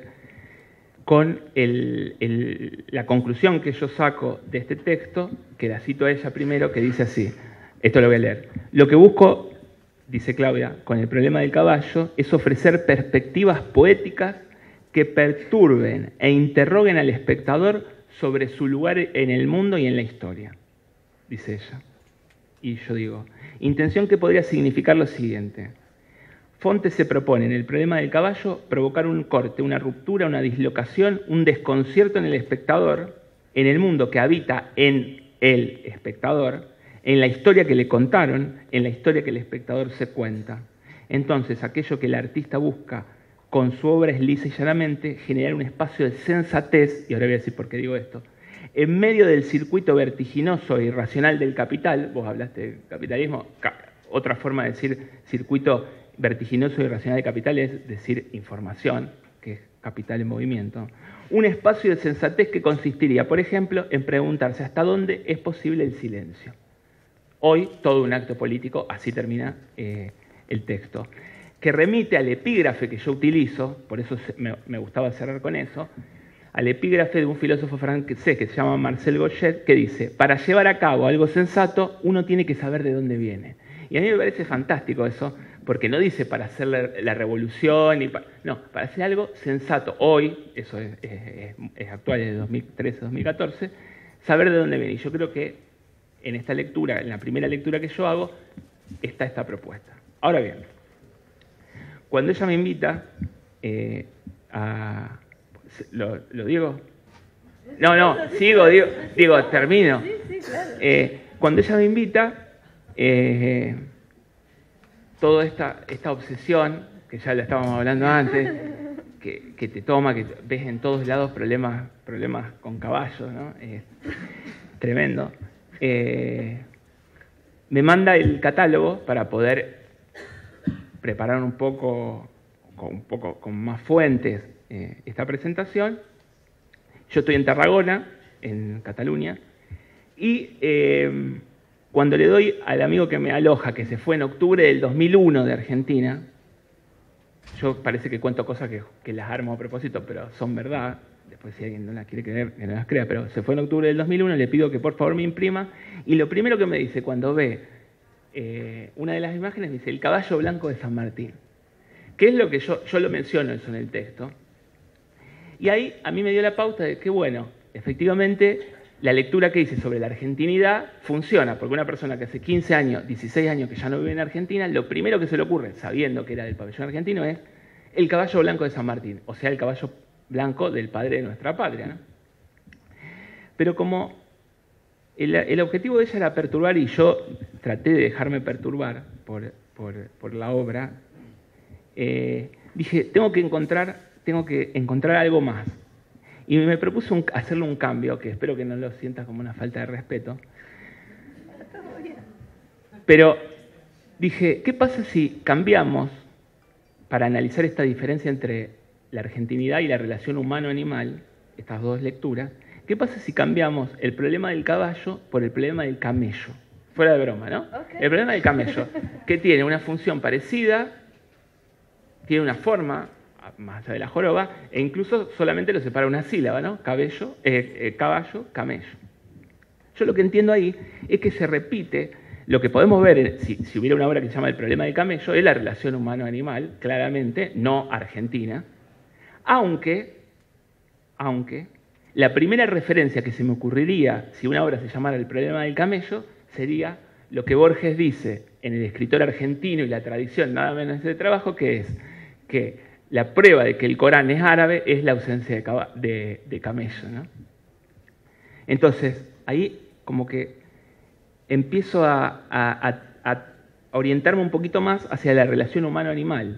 con el, el, la conclusión que yo saco de este texto, que la cito a ella primero, que dice así, esto lo voy a leer. Lo que busco, dice Claudia, con el problema del caballo, es ofrecer perspectivas poéticas que perturben e interroguen al espectador sobre su lugar en el mundo y en la historia, dice ella. Y yo digo, intención que podría significar lo siguiente. Fonte se propone en el problema del caballo provocar un corte, una ruptura, una dislocación, un desconcierto en el espectador, en el mundo que habita en el espectador, en la historia que le contaron, en la historia que el espectador se cuenta. Entonces, aquello que el artista busca con su obra es lisa y llanamente generar un espacio de sensatez, y ahora voy a decir por qué digo esto, en medio del circuito vertiginoso e irracional del capital. Vos hablaste de capitalismo, otra forma de decir circuito vertiginoso e irracional del capital es decir información, que es capital en movimiento. Un espacio de sensatez que consistiría, por ejemplo, en preguntarse hasta dónde es posible el silencio. Hoy, todo un acto político, así termina eh, el texto, que remite al epígrafe que yo utilizo, por eso me, me gustaba cerrar con eso, al epígrafe de un filósofo francés que se llama Marcel Gauchet, que dice, para llevar a cabo algo sensato, uno tiene que saber de dónde viene. Y a mí me parece fantástico eso, porque no dice para hacer la, la revolución, y para, no, para hacer algo sensato. Hoy, eso es, es, es actual, es de dos mil trece a dos mil catorce, saber de dónde viene. Y yo creo que en esta lectura, en la primera lectura que yo hago, está esta propuesta. Ahora bien, cuando ella me invita eh, a... ¿Lo, ¿Lo digo? No, no, sigo, digo, digo termino. Eh, cuando ella me invita, eh, toda esta, esta obsesión, que ya la estábamos hablando antes, que, que te toma, que ves en todos lados problemas, problemas con caballos, ¿no? Es tremendo. Eh, me manda el catálogo para poder preparar un poco, con, un poco, con más fuentes, eh, esta presentación. Yo estoy en Tarragona, en Cataluña, y eh, cuando le doy al amigo que me aloja, que se fue en octubre del dos mil uno de Argentina, yo parece que cuento cosas que, que las armo a propósito, pero son verdad, después si alguien no las quiere creer, que no las crea, pero se fue en octubre del dos mil uno, le pido que por favor me imprima, y lo primero que me dice cuando ve eh, una de las imágenes, me dice, el caballo blanco de San Martín. ¿Qué es lo que yo, yo lo menciono eso en el texto? Y ahí a mí me dio la pauta de que, bueno, efectivamente, la lectura que hice sobre la argentinidad funciona, porque una persona que hace quince años, dieciséis años que ya no vive en Argentina, lo primero que se le ocurre, sabiendo que era del pabellón argentino, es el caballo blanco de San Martín, o sea, el caballo blanco del padre de nuestra patria, ¿no? Pero como el, el objetivo de ella era perturbar, y yo traté de dejarme perturbar por, por, por la obra, eh, dije, tengo que encontrar... tengo que encontrar algo más. Y me propuse un, hacerle un cambio, que espero que no lo sientas como una falta de respeto. Pero dije, ¿qué pasa si cambiamos, para analizar esta diferencia entre la argentinidad y la relación humano-animal, estas dos lecturas, qué pasa si cambiamos el problema del caballo por el problema del camello? Fuera de broma, ¿no? Okay. El problema del camello, que tiene una función parecida, tiene una forma más allá de la joroba, e incluso solamente lo separa una sílaba, ¿no? Cabello, eh, eh, caballo, camello. Yo lo que entiendo ahí es que se repite, lo que podemos ver, en, si, si hubiera una obra que se llama El problema del camello, es la relación humano-animal, claramente, no argentina, aunque, aunque la primera referencia que se me ocurriría si una obra se llamara El problema del camello sería lo que Borges dice en El escritor argentino y la tradición, nada menos de trabajo, que es que la prueba de que el Corán es árabe es la ausencia de, de, de camello, ¿no? Entonces, ahí como que empiezo a, a, a, a orientarme un poquito más hacia la relación humano-animal.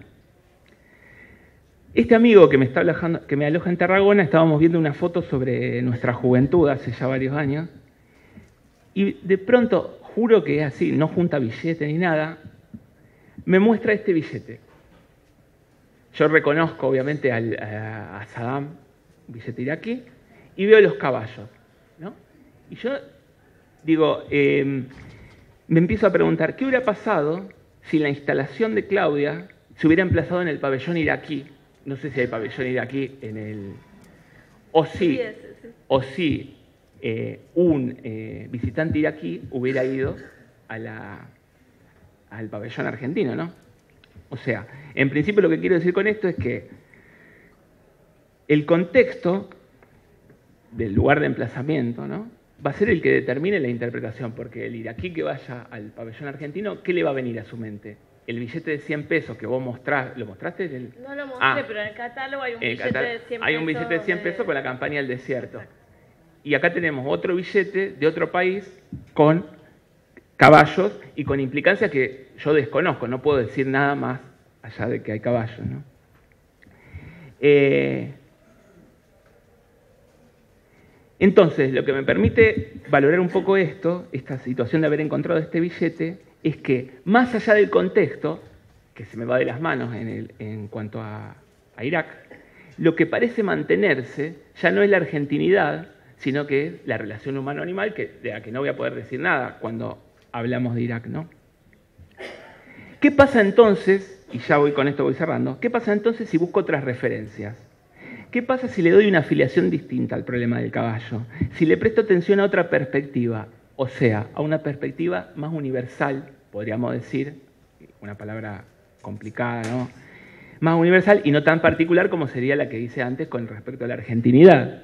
Este amigo que me, está alojando, que me aloja en Tarragona, estábamos viendo una foto sobre nuestra juventud hace ya varios años, y de pronto, juro que es así, no junta billete ni nada, me muestra este billete. Yo reconozco obviamente al, a, a Saddam, un billete iraquí, y veo los caballos, ¿no? Y yo digo, eh, me empiezo a preguntar, ¿qué hubiera pasado si la instalación de Claudia se hubiera emplazado en el pabellón iraquí? No sé si hay pabellón iraquí en el... O si, o si eh, un eh, visitante iraquí hubiera ido a la, al pabellón argentino, ¿no? O sea, en principio lo que quiero decir con esto es que el contexto del lugar de emplazamiento, ¿no?, va a ser el que determine la interpretación, porque el iraquí que vaya al pabellón argentino, ¿qué le va a venir a su mente? El billete de cien pesos que vos mostrás, ¿lo mostraste? El... No lo mostré, ah, pero en el catálogo hay un billete catálogo, de cien pesos. Hay un billete de cien pesos de... con la campaña del desierto. Exacto. Y acá tenemos otro billete de otro país con caballos y con implicancias que yo desconozco, no puedo decir nada más allá de que hay caballos, ¿no? Eh... Entonces, lo que me permite valorar un poco esto, esta situación de haber encontrado este billete, es que más allá del contexto, que se me va de las manos en, el, en cuanto a, a Irak, lo que parece mantenerse ya no es la argentinidad, sino que es la relación humano-animal, que, de la que no voy a poder decir nada cuando hablamos de Irak, ¿no? ¿Qué pasa entonces, y ya voy con esto voy cerrando, qué pasa entonces si busco otras referencias? ¿Qué pasa si le doy una afiliación distinta al problema del caballo? Si le presto atención a otra perspectiva, o sea, a una perspectiva más universal, podríamos decir, una palabra complicada, ¿no?, más universal y no tan particular como sería la que hice antes con respecto a la argentinidad.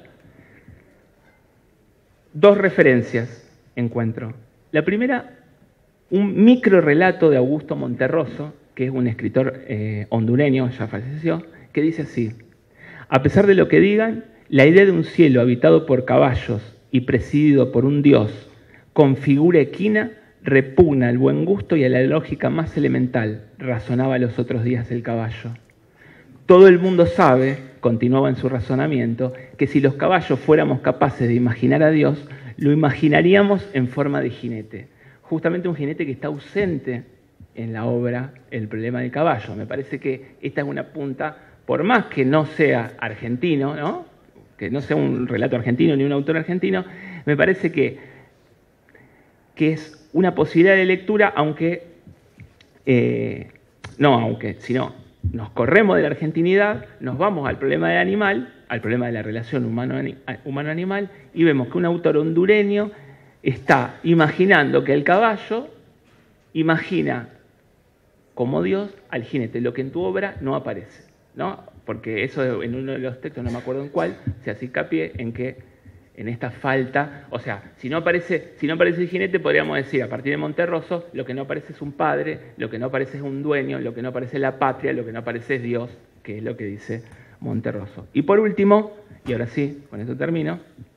Dos referencias encuentro. La primera, un micro relato de Augusto Monterroso, que es un escritor eh, hondureño, ya falleció, que dice así: a pesar de lo que digan, la idea de un cielo habitado por caballos y presidido por un dios con figura equina repugna al buen gusto y a la lógica más elemental, razonaba los otros días el caballo. Todo el mundo sabe, continuaba en su razonamiento, que si los caballos fuéramos capaces de imaginar a Dios, lo imaginaríamos en forma de jinete. Justamente un jinete que está ausente en la obra El problema del caballo. Me parece que esta es una punta, por más que no sea argentino, ¿no?, que no sea un relato argentino ni un autor argentino, me parece que, que es una posibilidad de lectura, aunque, eh, no aunque, sino nos corremos de la argentinidad, nos vamos al problema del animal, al problema de la relación humano-animal, y vemos que un autor hondureño está imaginando que el caballo imagina como Dios al jinete, lo que en tu obra no aparece, ¿no? Porque eso en uno de los textos, no me acuerdo en cuál, se hace hincapié en que en esta falta, o sea, si no aparece, si no aparece el jinete, podríamos decir, a partir de Monterroso, lo que no aparece es un padre, lo que no aparece es un dueño, lo que no aparece es la patria, lo que no aparece es Dios, que es lo que dice Monterroso. Y por último, y ahora sí, con esto termino,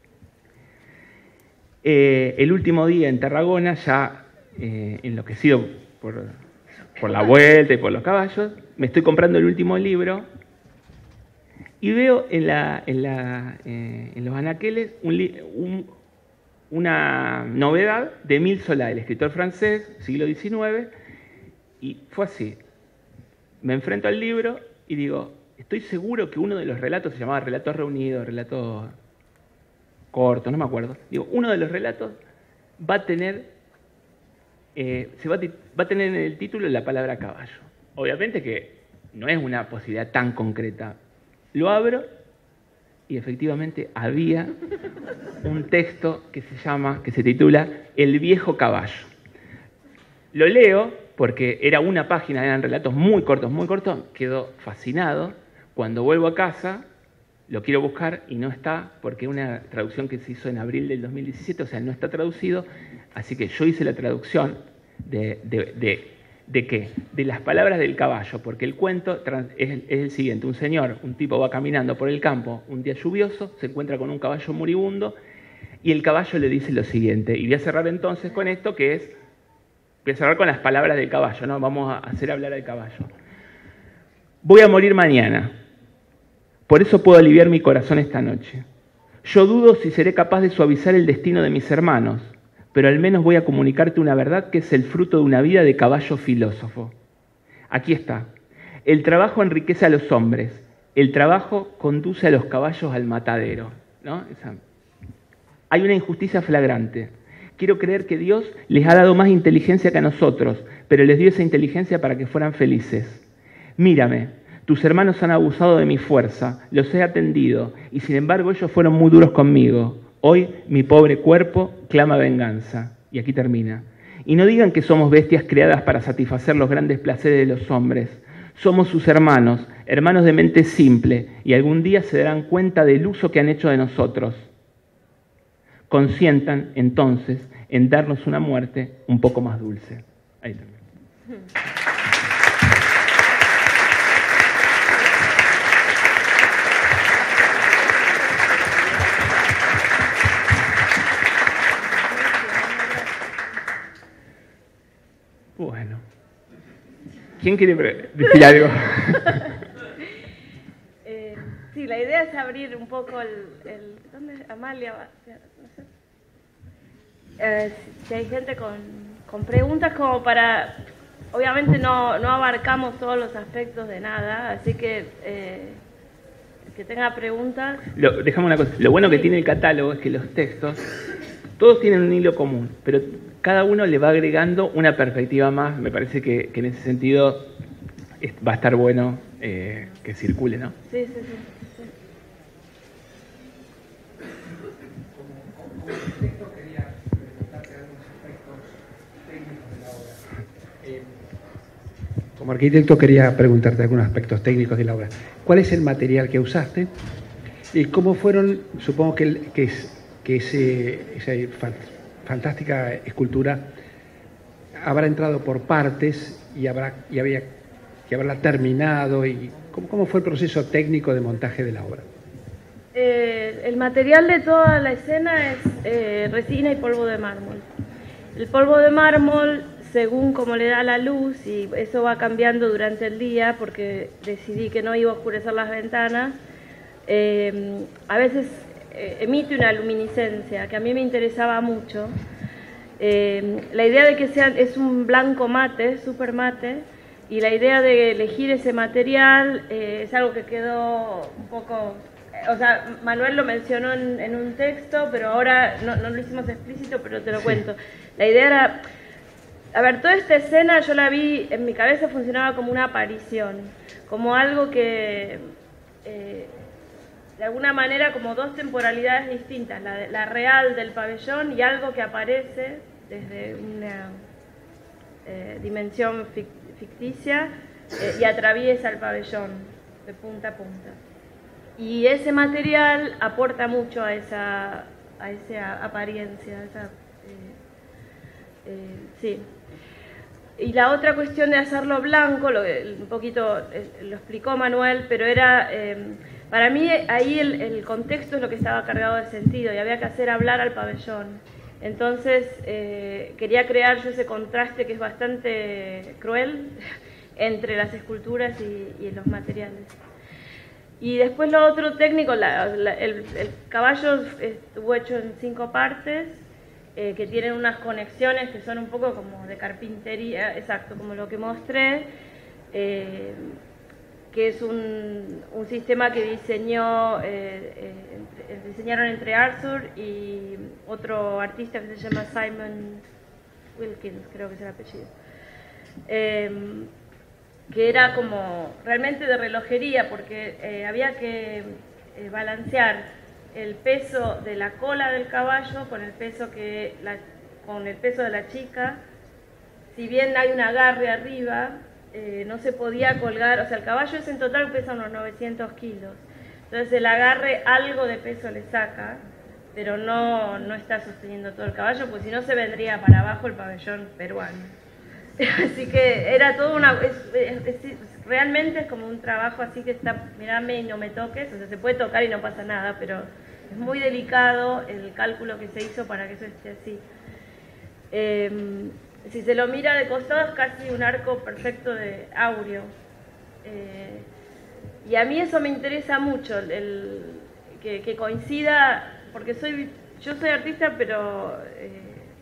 eh, el último día en Tarragona, ya eh, enloquecido por, por la vuelta y por los caballos, me estoy comprando el último libro y veo en, la, en, la, eh, en los anaqueles un, un, una novedad de Émile Zola, el escritor francés, siglo diecinueve, y fue así. Me enfrento al libro y digo, estoy seguro que uno de los relatos, se llamaba Relatos Reunidos, Relatos Cortos, no me acuerdo, digo, uno de los relatos va a tener, eh, se va a, va a tener en el título la palabra caballo. Obviamente que no es una posibilidad tan concreta. Lo abro y efectivamente había un texto que se llama, que se titula El viejo caballo. Lo leo porque era una página, eran relatos muy cortos, muy cortos, quedo fascinado. Cuando vuelvo a casa, lo quiero buscar y no está, porque es una traducción que se hizo en abril del dos mil diecisiete, o sea, no está traducido, así que yo hice la traducción de, de, de, de qué, de las palabras del caballo, porque el cuento es, es el siguiente: un señor, un tipo va caminando por el campo un día lluvioso, se encuentra con un caballo moribundo y el caballo le dice lo siguiente, y voy a cerrar entonces con esto, que es, voy a cerrar con las palabras del caballo, ¿no? Vamos a hacer hablar al caballo. Voy a morir mañana. Por eso puedo aliviar mi corazón esta noche. Yo dudo si seré capaz de suavizar el destino de mis hermanos, pero al menos voy a comunicarte una verdad que es el fruto de una vida de caballo filósofo. Aquí está. El trabajo enriquece a los hombres. El trabajo conduce a los caballos al matadero, ¿no? Esa. Hay una injusticia flagrante. Quiero creer que Dios les ha dado más inteligencia que a nosotros, pero les dio esa inteligencia para que fueran felices. Mírame. Tus hermanos han abusado de mi fuerza, los he atendido, y sin embargo ellos fueron muy duros conmigo. Hoy mi pobre cuerpo clama venganza. Y aquí termina. Y no digan que somos bestias creadas para satisfacer los grandes placeres de los hombres. Somos sus hermanos, hermanos de mente simple, y algún día se darán cuenta del uso que han hecho de nosotros. Consientan, entonces, en darnos una muerte un poco más dulce. Ahí termina. Bueno. ¿Quién quiere decir algo? eh, sí, la idea es abrir un poco el... el ¿dónde? Amalia, no sé. Eh, si hay gente con, con preguntas como para... Obviamente no, no abarcamos todos los aspectos de nada, así que eh, que tenga preguntas. Lo, dejame una cosa. Lo bueno que tiene el catálogo es que los textos, todos tienen un hilo común, pero cada uno le va agregando una perspectiva más. Me parece que, que en ese sentido es, va a estar bueno eh, que circule, ¿no? Sí, sí, sí. sí. Como arquitecto quería preguntarte algunos aspectos técnicos de la obra. Eh, como arquitecto quería preguntarte algunos aspectos técnicos de la obra. ¿Cuál es el material que usaste? ¿Y cómo fueron, supongo que, el, que, es, que ese, esa fantástica escultura habrá entrado por partes y, habrá, y había que haberla terminado? Y ¿cómo, cómo fue el proceso técnico de montaje de la obra? Eh, el material de toda la escena es eh, resina y polvo de mármol. El polvo de mármol, según como le da la luz, y eso va cambiando durante el día porque decidí que no iba a oscurecer las ventanas, eh, a veces eh, emite una luminiscencia que a mí me interesaba mucho. Eh, la idea de que sea, es un blanco mate, súper mate, y la idea de elegir ese material eh, es algo que quedó un poco... O sea, Manuel lo mencionó en, en un texto, pero ahora no, no lo hicimos explícito, pero te lo cuento. La idea era... A ver, toda esta escena yo la vi, en mi cabeza funcionaba como una aparición, como algo que... Eh, de alguna manera como dos temporalidades distintas, la, la real del pabellón y algo que aparece desde una eh, dimensión ficticia eh, y atraviesa el pabellón de punta a punta. Y ese material aporta mucho a esa, a esa apariencia, a esa, eh, eh, sí. Y la otra cuestión de hacerlo blanco, lo, un poquito eh, lo explicó Manuel, pero era, eh, para mí ahí el, el contexto es lo que estaba cargado de sentido y había que hacer hablar al pabellón. Entonces eh, quería crear yo ese contraste que es bastante cruel entre las esculturas y, y los materiales. Y después lo otro técnico, la, la, el, el caballo estuvo hecho en cinco partes, eh, que tienen unas conexiones que son un poco como de carpintería, exacto, como lo que mostré, eh, que es un, un sistema que diseñó, eh, eh, diseñaron entre Arthur y otro artista que se llama Simon Wilkins, creo que es el apellido. Eh, que era como realmente de relojería, porque eh, había que eh, balancear el peso de la cola del caballo con el peso que la, con el peso de la chica. Si bien hay un agarre arriba, eh, no se podía colgar, o sea, el caballo es en total pesa unos novecientos kilos. Entonces el agarre algo de peso le saca, pero no, no está sosteniendo todo el caballo, pues si no se vendría para abajo el pabellón peruano. Así que era todo una... Es, es, es, realmente es como un trabajo así que está, mirame y no me toques, o sea, se puede tocar y no pasa nada, pero es muy delicado el cálculo que se hizo para que eso esté así. Eh, si se lo mira de costado es casi un arco perfecto de áureo. Eh, y a mí eso me interesa mucho, el, el, que, que coincida, porque soy yo soy artista, pero eh,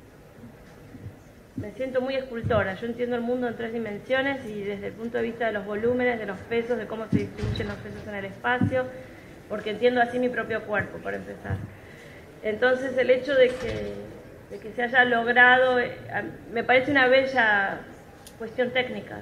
me siento muy escultora. Yo entiendo el mundo en tres dimensiones y desde el punto de vista de los volúmenes, de los pesos, de cómo se distribuyen los pesos en el espacio, porque entiendo así mi propio cuerpo, para empezar. Entonces el hecho de que, de que se haya logrado, eh, me parece una bella cuestión técnica.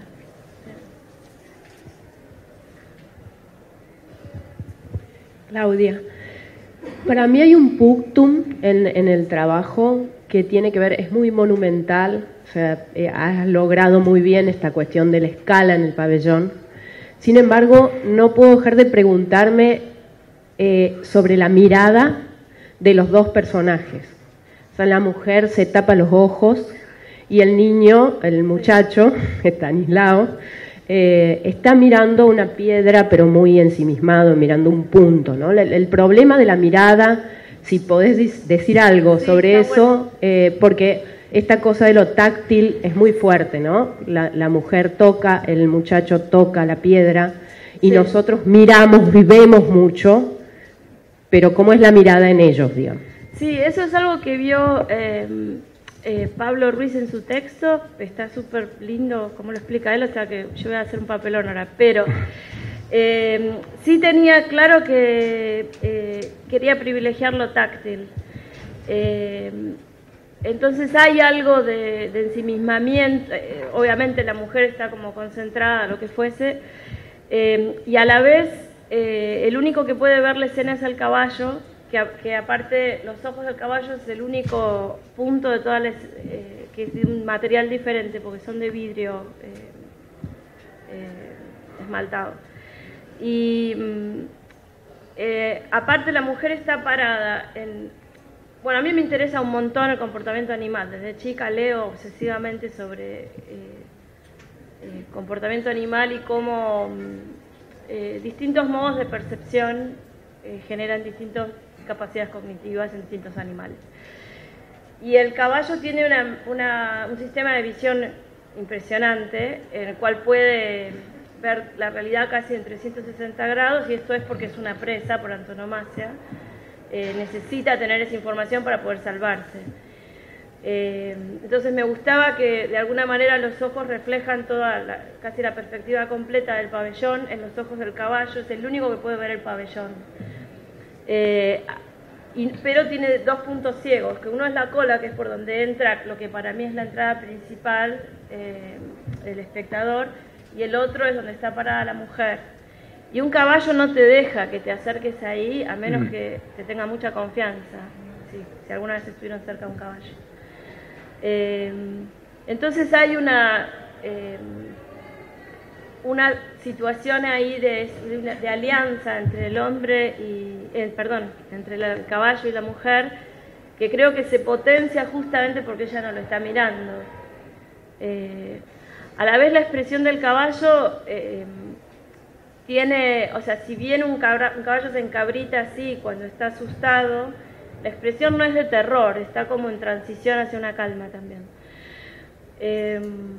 Claudia, para mí hay un punctum en, en el trabajo que tiene que ver, es muy monumental, o sea, eh, has logrado muy bien esta cuestión de la escala en el pabellón. Sin embargo, no puedo dejar de preguntarme eh, sobre la mirada de los dos personajes. O sea, la mujer se tapa los ojos y el niño, el muchacho, Estanislao, eh, está mirando una piedra, pero muy ensimismado, mirando un punto, ¿no? El, el problema de la mirada, si podés decir algo sí, sobre eso, bueno. eh, porque esta cosa de lo táctil es muy fuerte, ¿no? La, la mujer toca, el muchacho toca la piedra y sí. Nosotros miramos, vivemos mucho, pero ¿cómo es la mirada en ellos, digamos? Sí, eso es algo que vio eh, eh, Pablo Ruiz en su texto, está súper lindo como lo explica él, o sea que yo voy a hacer un papelón ahora, pero eh, sí tenía claro que eh, quería privilegiar lo táctil. Eh, entonces hay algo de, de ensimismamiento, eh, obviamente la mujer está como concentrada, lo que fuese, eh, y a la vez eh, el único que puede ver la escena es el caballo, que, que aparte los ojos del caballo es el único punto de todas las, eh, que es de un material diferente, porque son de vidrio eh, eh, esmaltado. Y eh, aparte la mujer está parada en... Bueno, a mí me interesa un montón el comportamiento animal. Desde chica leo obsesivamente sobre eh, eh, comportamiento animal y cómo eh, distintos modos de percepción eh, generan distintas capacidades cognitivas en distintos animales. Y el caballo tiene una, una, un sistema de visión impresionante en el cual puede ver la realidad casi en trescientos sesenta grados, y esto es porque es una presa por antonomasia. Eh, necesita tener esa información para poder salvarse. Eh, entonces me gustaba que de alguna manera los ojos reflejan toda la, casi la perspectiva completa del pabellón en los ojos del caballo, es el único que puede ver el pabellón. Eh, y, pero tiene dos puntos ciegos, que uno es la cola, que es por donde entra lo que para mí es la entrada principal eh, del espectador, y el otro es donde está parada la mujer. Y un caballo no te deja que te acerques ahí, a menos mm. que te tenga mucha confianza, sí, si alguna vez estuvieron cerca de un caballo. Eh, entonces hay una, eh, una situación ahí de, de, de alianza entre el hombre y, eh, perdón, entre la, el caballo y la mujer, que creo que se potencia justamente porque ella no lo está mirando. Eh, a la vez la expresión del caballo... Eh, tiene, o sea, si bien un, cabra, un caballo se encabrita así cuando está asustado, la expresión no es de terror, está como en transición hacia una calma también. Eh,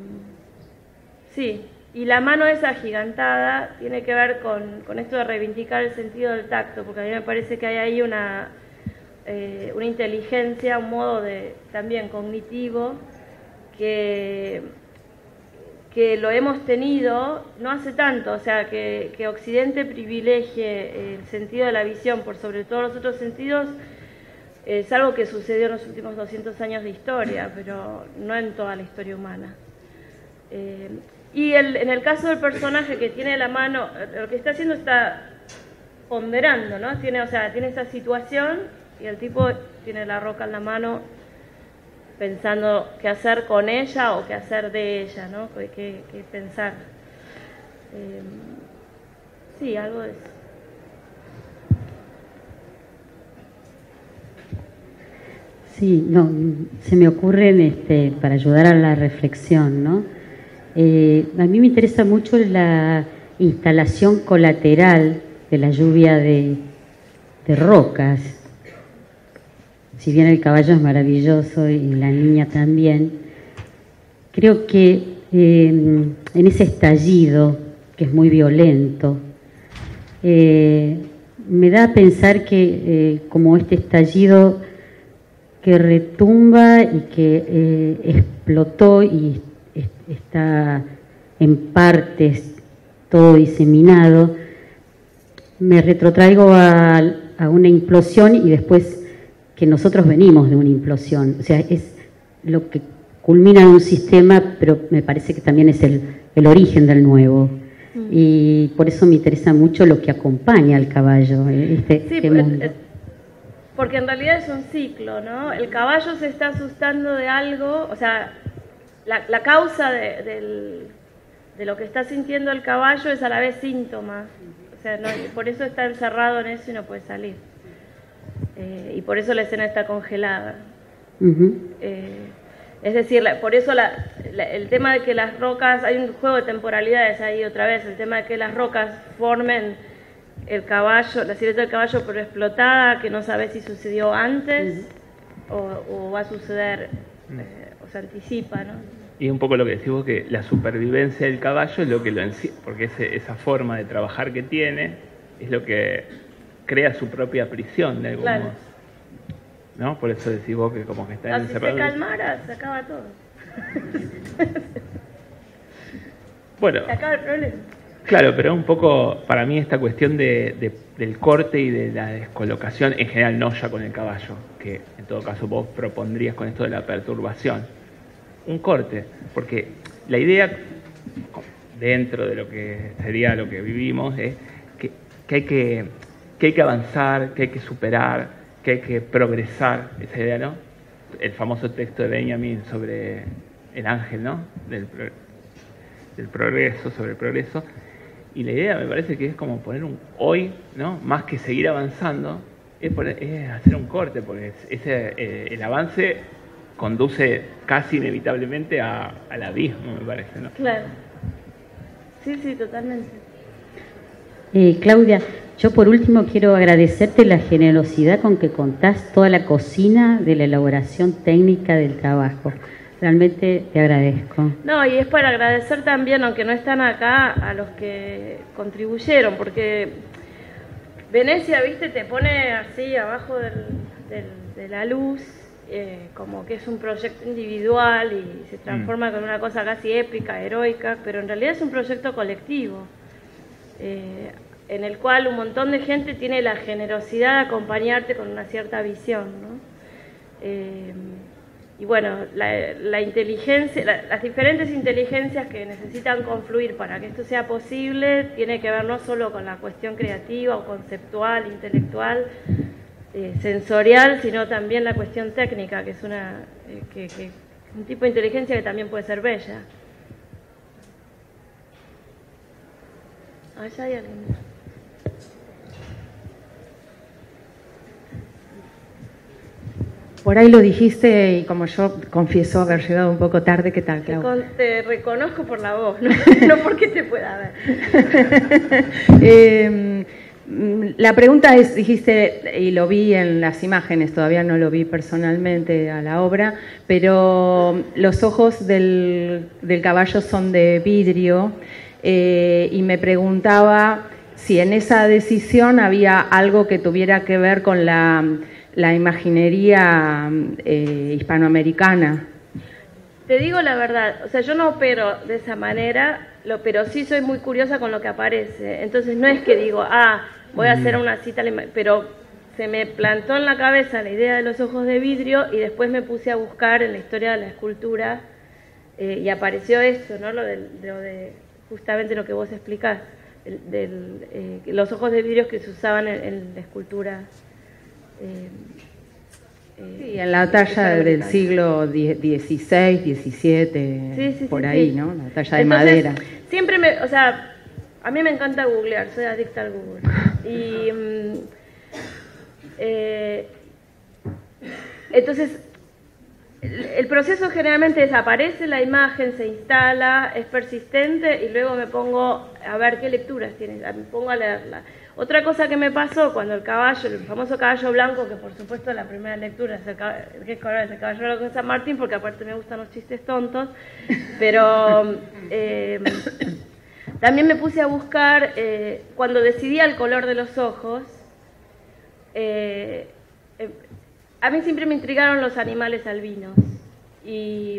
sí, y la mano esa agigantada tiene que ver con, con esto de reivindicar el sentido del tacto, porque a mí me parece que hay ahí una, eh, una inteligencia, un modo de también cognitivo que... que lo hemos tenido no hace tanto, o sea, que, que Occidente privilegie el sentido de la visión por sobre todos los otros sentidos, es algo que sucedió en los últimos doscientos años de historia, pero no en toda la historia humana. Eh, y el, en el caso del personaje que tiene la mano, lo que está haciendo está ponderando, ¿no? Tiene, o sea, tiene esa situación y el tipo tiene la roca en la mano pensando qué hacer con ella o qué hacer de ella, ¿no? Qué, qué, qué pensar. Eh, sí, algo de eso. Sí, no, se me ocurren este, para ayudar a la reflexión, ¿no? Eh, a mí me interesa mucho la instalación colateral de la lluvia de, de rocas. Si bien el caballo es maravilloso y la niña también, creo que eh, en ese estallido, que es muy violento, eh, me da a pensar que eh, como este estallido que retumba y que eh, explotó y est está en partes todo diseminado, me retrotraigo a, a una implosión y después que nosotros venimos de una implosión. O sea, es lo que culmina en un sistema, pero me parece que también es el, el origen del nuevo. Mm. Y por eso me interesa mucho lo que acompaña al caballo, este, sí, este pues, mundo. Porque en realidad es un ciclo, ¿no? El caballo se está asustando de algo, o sea, la, la causa de, del, de lo que está sintiendo el caballo es a la vez síntoma. O sea, no, por eso está encerrado en eso y no puede salir. Eh, y por eso la escena está congelada. Uh-huh. eh, es decir, la, por eso la, la, el tema de que las rocas, hay un juego de temporalidades ahí otra vez, el tema de que las rocas formen el caballo, la silueta del caballo pero explotada, que no sabes si sucedió antes uh-huh. o, o va a suceder, eh, o se anticipa, ¿no? Y un poco lo que decís vos, que la supervivencia del caballo es lo que lo encierra, porque ese, esa forma de trabajar que tiene es lo que crea su propia prisión de algún claro. modo, ¿no? Por eso decís vos que como que está no, encerrado. Si se calmara, se acaba todo. Bueno, se acaba el problema. Claro, pero un poco para mí esta cuestión de, de, del corte y de la descolocación, en general no ya con el caballo, que en todo caso vos propondrías con esto de la perturbación, un corte, porque la idea dentro de lo que sería lo que vivimos es que, que, hay, que, que hay que avanzar, que hay que superar, que hay que progresar, esa idea, ¿no? El famoso texto de Benjamin sobre el ángel, ¿no? Del, del progreso, sobre el progreso. Y la idea me parece que es como poner un hoy, ¿no? Más que seguir avanzando, es, poner, es hacer un corte, porque ese, eh, el avance conduce casi inevitablemente a, al abismo, me parece, ¿no? Claro. Sí, sí, totalmente. Eh, Claudia, yo por último quiero agradecerte la generosidad con que contás toda la cocina de la elaboración técnica del trabajo. Realmente te agradezco. No, y es para agradecer también, aunque no están acá, a los que contribuyeron, porque Venecia, viste, te pone así abajo del, del, de la luz, eh, como que es un proyecto individual y se transforma mm. con una cosa casi épica, heroica, pero en realidad es un proyecto colectivo, eh, en el cual un montón de gente tiene la generosidad de acompañarte con una cierta visión, ¿no? Eh, Y bueno, la, la inteligencia, la, las diferentes inteligencias que necesitan confluir para que esto sea posible, tiene que ver no solo con la cuestión creativa o conceptual, intelectual, eh, sensorial, sino también la cuestión técnica, que es una eh, que, que, un tipo de inteligencia que también puede ser bella. Allá hay alguien. Por ahí lo dijiste y como yo confieso haber llegado un poco tarde, ¿qué tal, Clau? Te, te reconozco por la voz, no, no porque te pueda ver. eh, la pregunta es, dijiste, y lo vi en las imágenes, todavía no lo vi personalmente a la obra, pero los ojos del, del caballo son de vidrio eh, y me preguntaba si en esa decisión había algo que tuviera que ver con la... la imaginería eh, hispanoamericana. Te digo la verdad, o sea, yo no opero de esa manera, lo, pero sí soy muy curiosa con lo que aparece. Entonces no es que digo, ah, voy a hacer una cita, pero se me plantó en la cabeza la idea de los ojos de vidrio y después me puse a buscar en la historia de la escultura eh, y apareció esto, ¿no? Lo de, lo de justamente lo que vos explicás. el, del, eh, los ojos de vidrio que se usaban en, en la escultura. Eh, Sí, en la talla del siglo dieciséis, diecisiete, sí, sí, por sí, ahí, sí. ¿no? La talla de Entonces, madera. Siempre me, o sea, a mí me encanta googlear, soy adicta al Google. Y mm, eh, entonces, el, el proceso generalmente desaparece, la imagen se instala, es persistente y luego me pongo a ver qué lecturas tiene, me pongo a leerla. Otra cosa que me pasó cuando el caballo, el famoso caballo blanco, que por supuesto la primera lectura es el, caballo, es el caballo blanco de San Martín, porque aparte me gustan los chistes tontos, pero eh, también me puse a buscar, eh, cuando decidía el color de los ojos, eh, eh, a mí siempre me intrigaron los animales albinos, y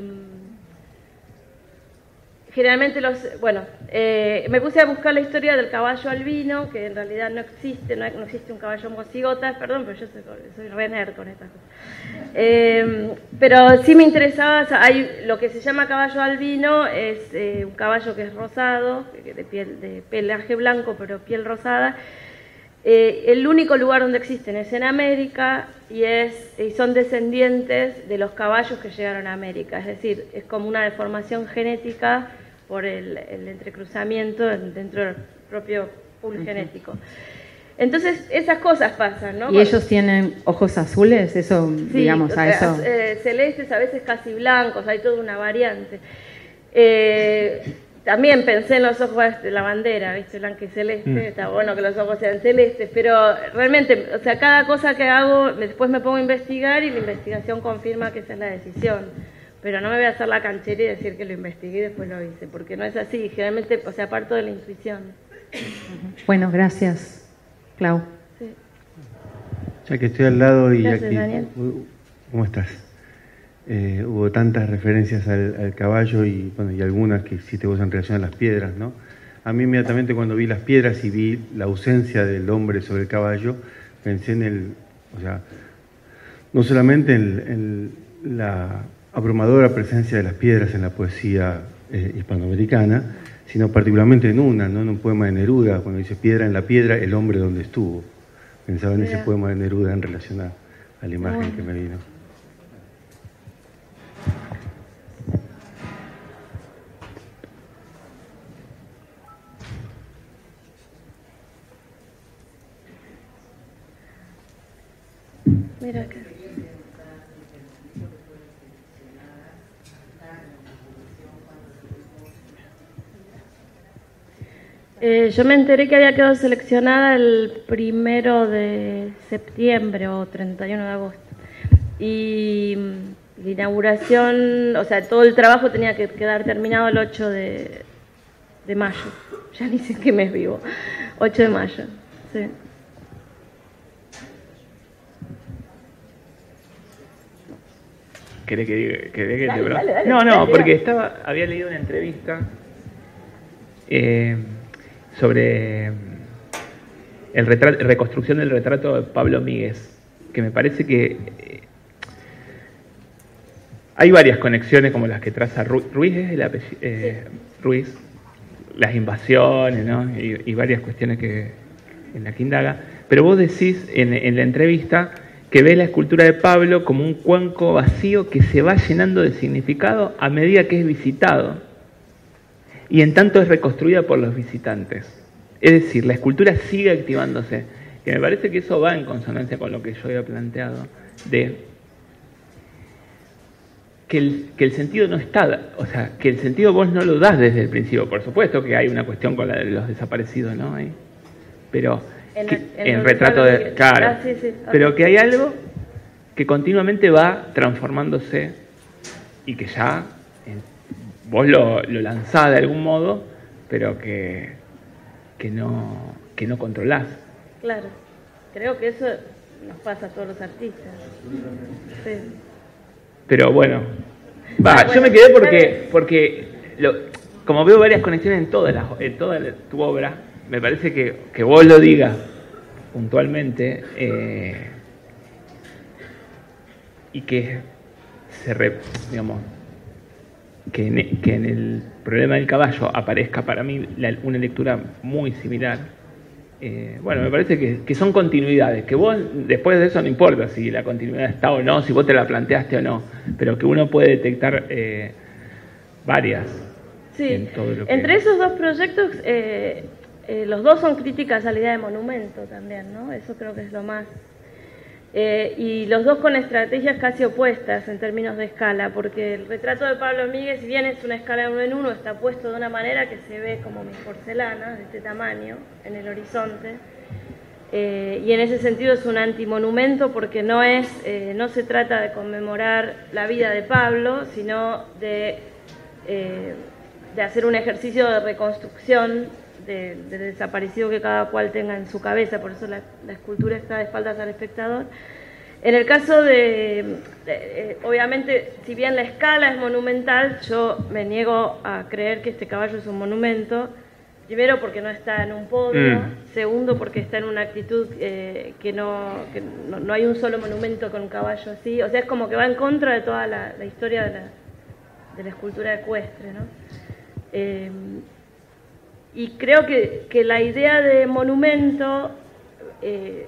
generalmente los, bueno, eh, me puse a buscar la historia del caballo albino, que en realidad no existe, no, no existe un caballo mocigota, perdón, pero yo soy, soy re nerd con estas cosas. Eh, pero sí me interesaba, o sea, hay lo que se llama caballo albino, es eh, un caballo que es rosado, de piel, de pelaje blanco, pero piel rosada. Eh, el único lugar donde existen es en América y, es, y son descendientes de los caballos que llegaron a América, es decir, es como una deformación genética por el, el entrecruzamiento dentro del propio pool uh-huh. genético. Entonces, esas cosas pasan, ¿no? ¿Y ellos tienen ojos azules? Eso, sí, digamos, a eso... Eh, celestes, a veces casi blancos, hay toda una variante. Eh, también pensé en los ojos de la bandera, ¿viste? Blanca y celeste, mm. está bueno que los ojos sean celestes, pero realmente, o sea, cada cosa que hago, después me pongo a investigar y la investigación confirma que esa es la decisión. Pero no me voy a hacer la canchera y decir que lo investigué y después lo hice, porque no es así. Generalmente, o sea, parto de la intuición. Bueno, gracias, Clau. Sí. Ya que estoy al lado y gracias, aquí, Daniel. ¿Cómo estás? Eh, hubo tantas referencias al, al caballo y, bueno, y algunas que hiciste vos en relación a las piedras, ¿no? A mí inmediatamente cuando vi las piedras y vi la ausencia del hombre sobre el caballo, pensé en el, o sea, no solamente en, en la abrumadora presencia de las piedras en la poesía eh, hispanoamericana, sino particularmente en una, ¿no? En un poema de Neruda, cuando dice piedra en la piedra, el hombre donde estuvo. Pensaba en Mira. ese poema de Neruda en relación a, a la imagen oh. que me vino. Mira acá. Eh, yo me enteré que había quedado seleccionada el primero de septiembre o treinta y uno de agosto. Y la inauguración, o sea, todo el trabajo tenía que quedar terminado el ocho de, de mayo. Ya ni sé en qué mes vivo. ocho de mayo, sí. ¿Querés que diga? ¿Querés que dale, te dale, dale, No, no, dale, porque dale. estaba, había leído una entrevista eh, sobre el retrato, reconstrucción del retrato de Pablo Míguez, que me parece que eh, hay varias conexiones como las que traza Ruiz, Ruiz es el apellido, eh, sí. Ruiz, las invasiones, ¿no? y, y varias cuestiones que en la que indaga, pero vos decís en, en la entrevista que ves la escultura de Pablo como un cuenco vacío que se va llenando de significado a medida que es visitado y en tanto es reconstruida por los visitantes. Es decir, la escultura sigue activándose, que me parece que eso va en consonancia con lo que yo había planteado, de que el, que el sentido no está, o sea, que el sentido vos no lo das desde el principio. Por supuesto que hay una cuestión con la de los desaparecidos, ¿no? Ahí. Pero en, que, en, en el retrato de... Claro, ah, sí, sí, okay. Pero que hay algo que continuamente va transformándose y que ya eh, vos lo, lo lanzás de algún modo, pero que, que, no, que no controlás. Claro, creo que eso nos pasa a todos los artistas. Sí. Pero bueno, va, ah, bueno, yo me quedé porque, porque lo, como veo varias conexiones en toda, la, en toda la, tu obra, me parece que, que vos lo digas puntualmente eh, y que se re, digamos, que en, que en el problema del caballo aparezca para mí la, una lectura muy similar. Eh, bueno, me parece que, que son continuidades, que vos después de eso no importa si la continuidad está o no, si vos te la planteaste o no, pero que uno puede detectar eh, varias. Sí, en todo lo que... entre esos dos proyectos, eh, eh, los dos son críticas a la idea de monumento también, ¿no? Eso creo que es lo más... Eh, y los dos con estrategias casi opuestas en términos de escala, porque el retrato de Pablo Miguel, si bien es una escala de uno en uno, está puesto de una manera que se ve como mi porcelana, de este tamaño, en el horizonte, eh, y en ese sentido es un antimonumento porque no, es, eh, no se trata de conmemorar la vida de Pablo, sino de, eh, de hacer un ejercicio de reconstrucción De, del desaparecido que cada cual tenga en su cabeza, por eso la, la escultura está de espaldas al espectador. En el caso de, de eh, obviamente, si bien la escala es monumental, yo me niego a creer que este caballo es un monumento, primero porque no está en un podio, mm. segundo porque está en una actitud eh, que, no, que no, no hay un solo monumento con un caballo así, o sea, es como que va en contra de toda la, la historia de la, de la escultura ecuestre, ¿no? Eh, Y creo que, que la idea de monumento eh,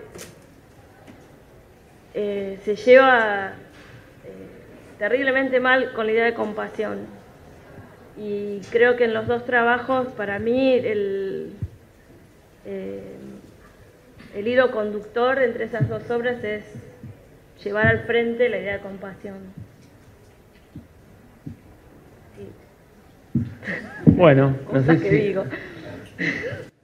eh, se lleva eh, terriblemente mal con la idea de compasión. Y creo que en los dos trabajos, para mí, el, eh, el hilo conductor entre esas dos obras es llevar al frente la idea de compasión. Sí. Bueno, no sé que si... digo.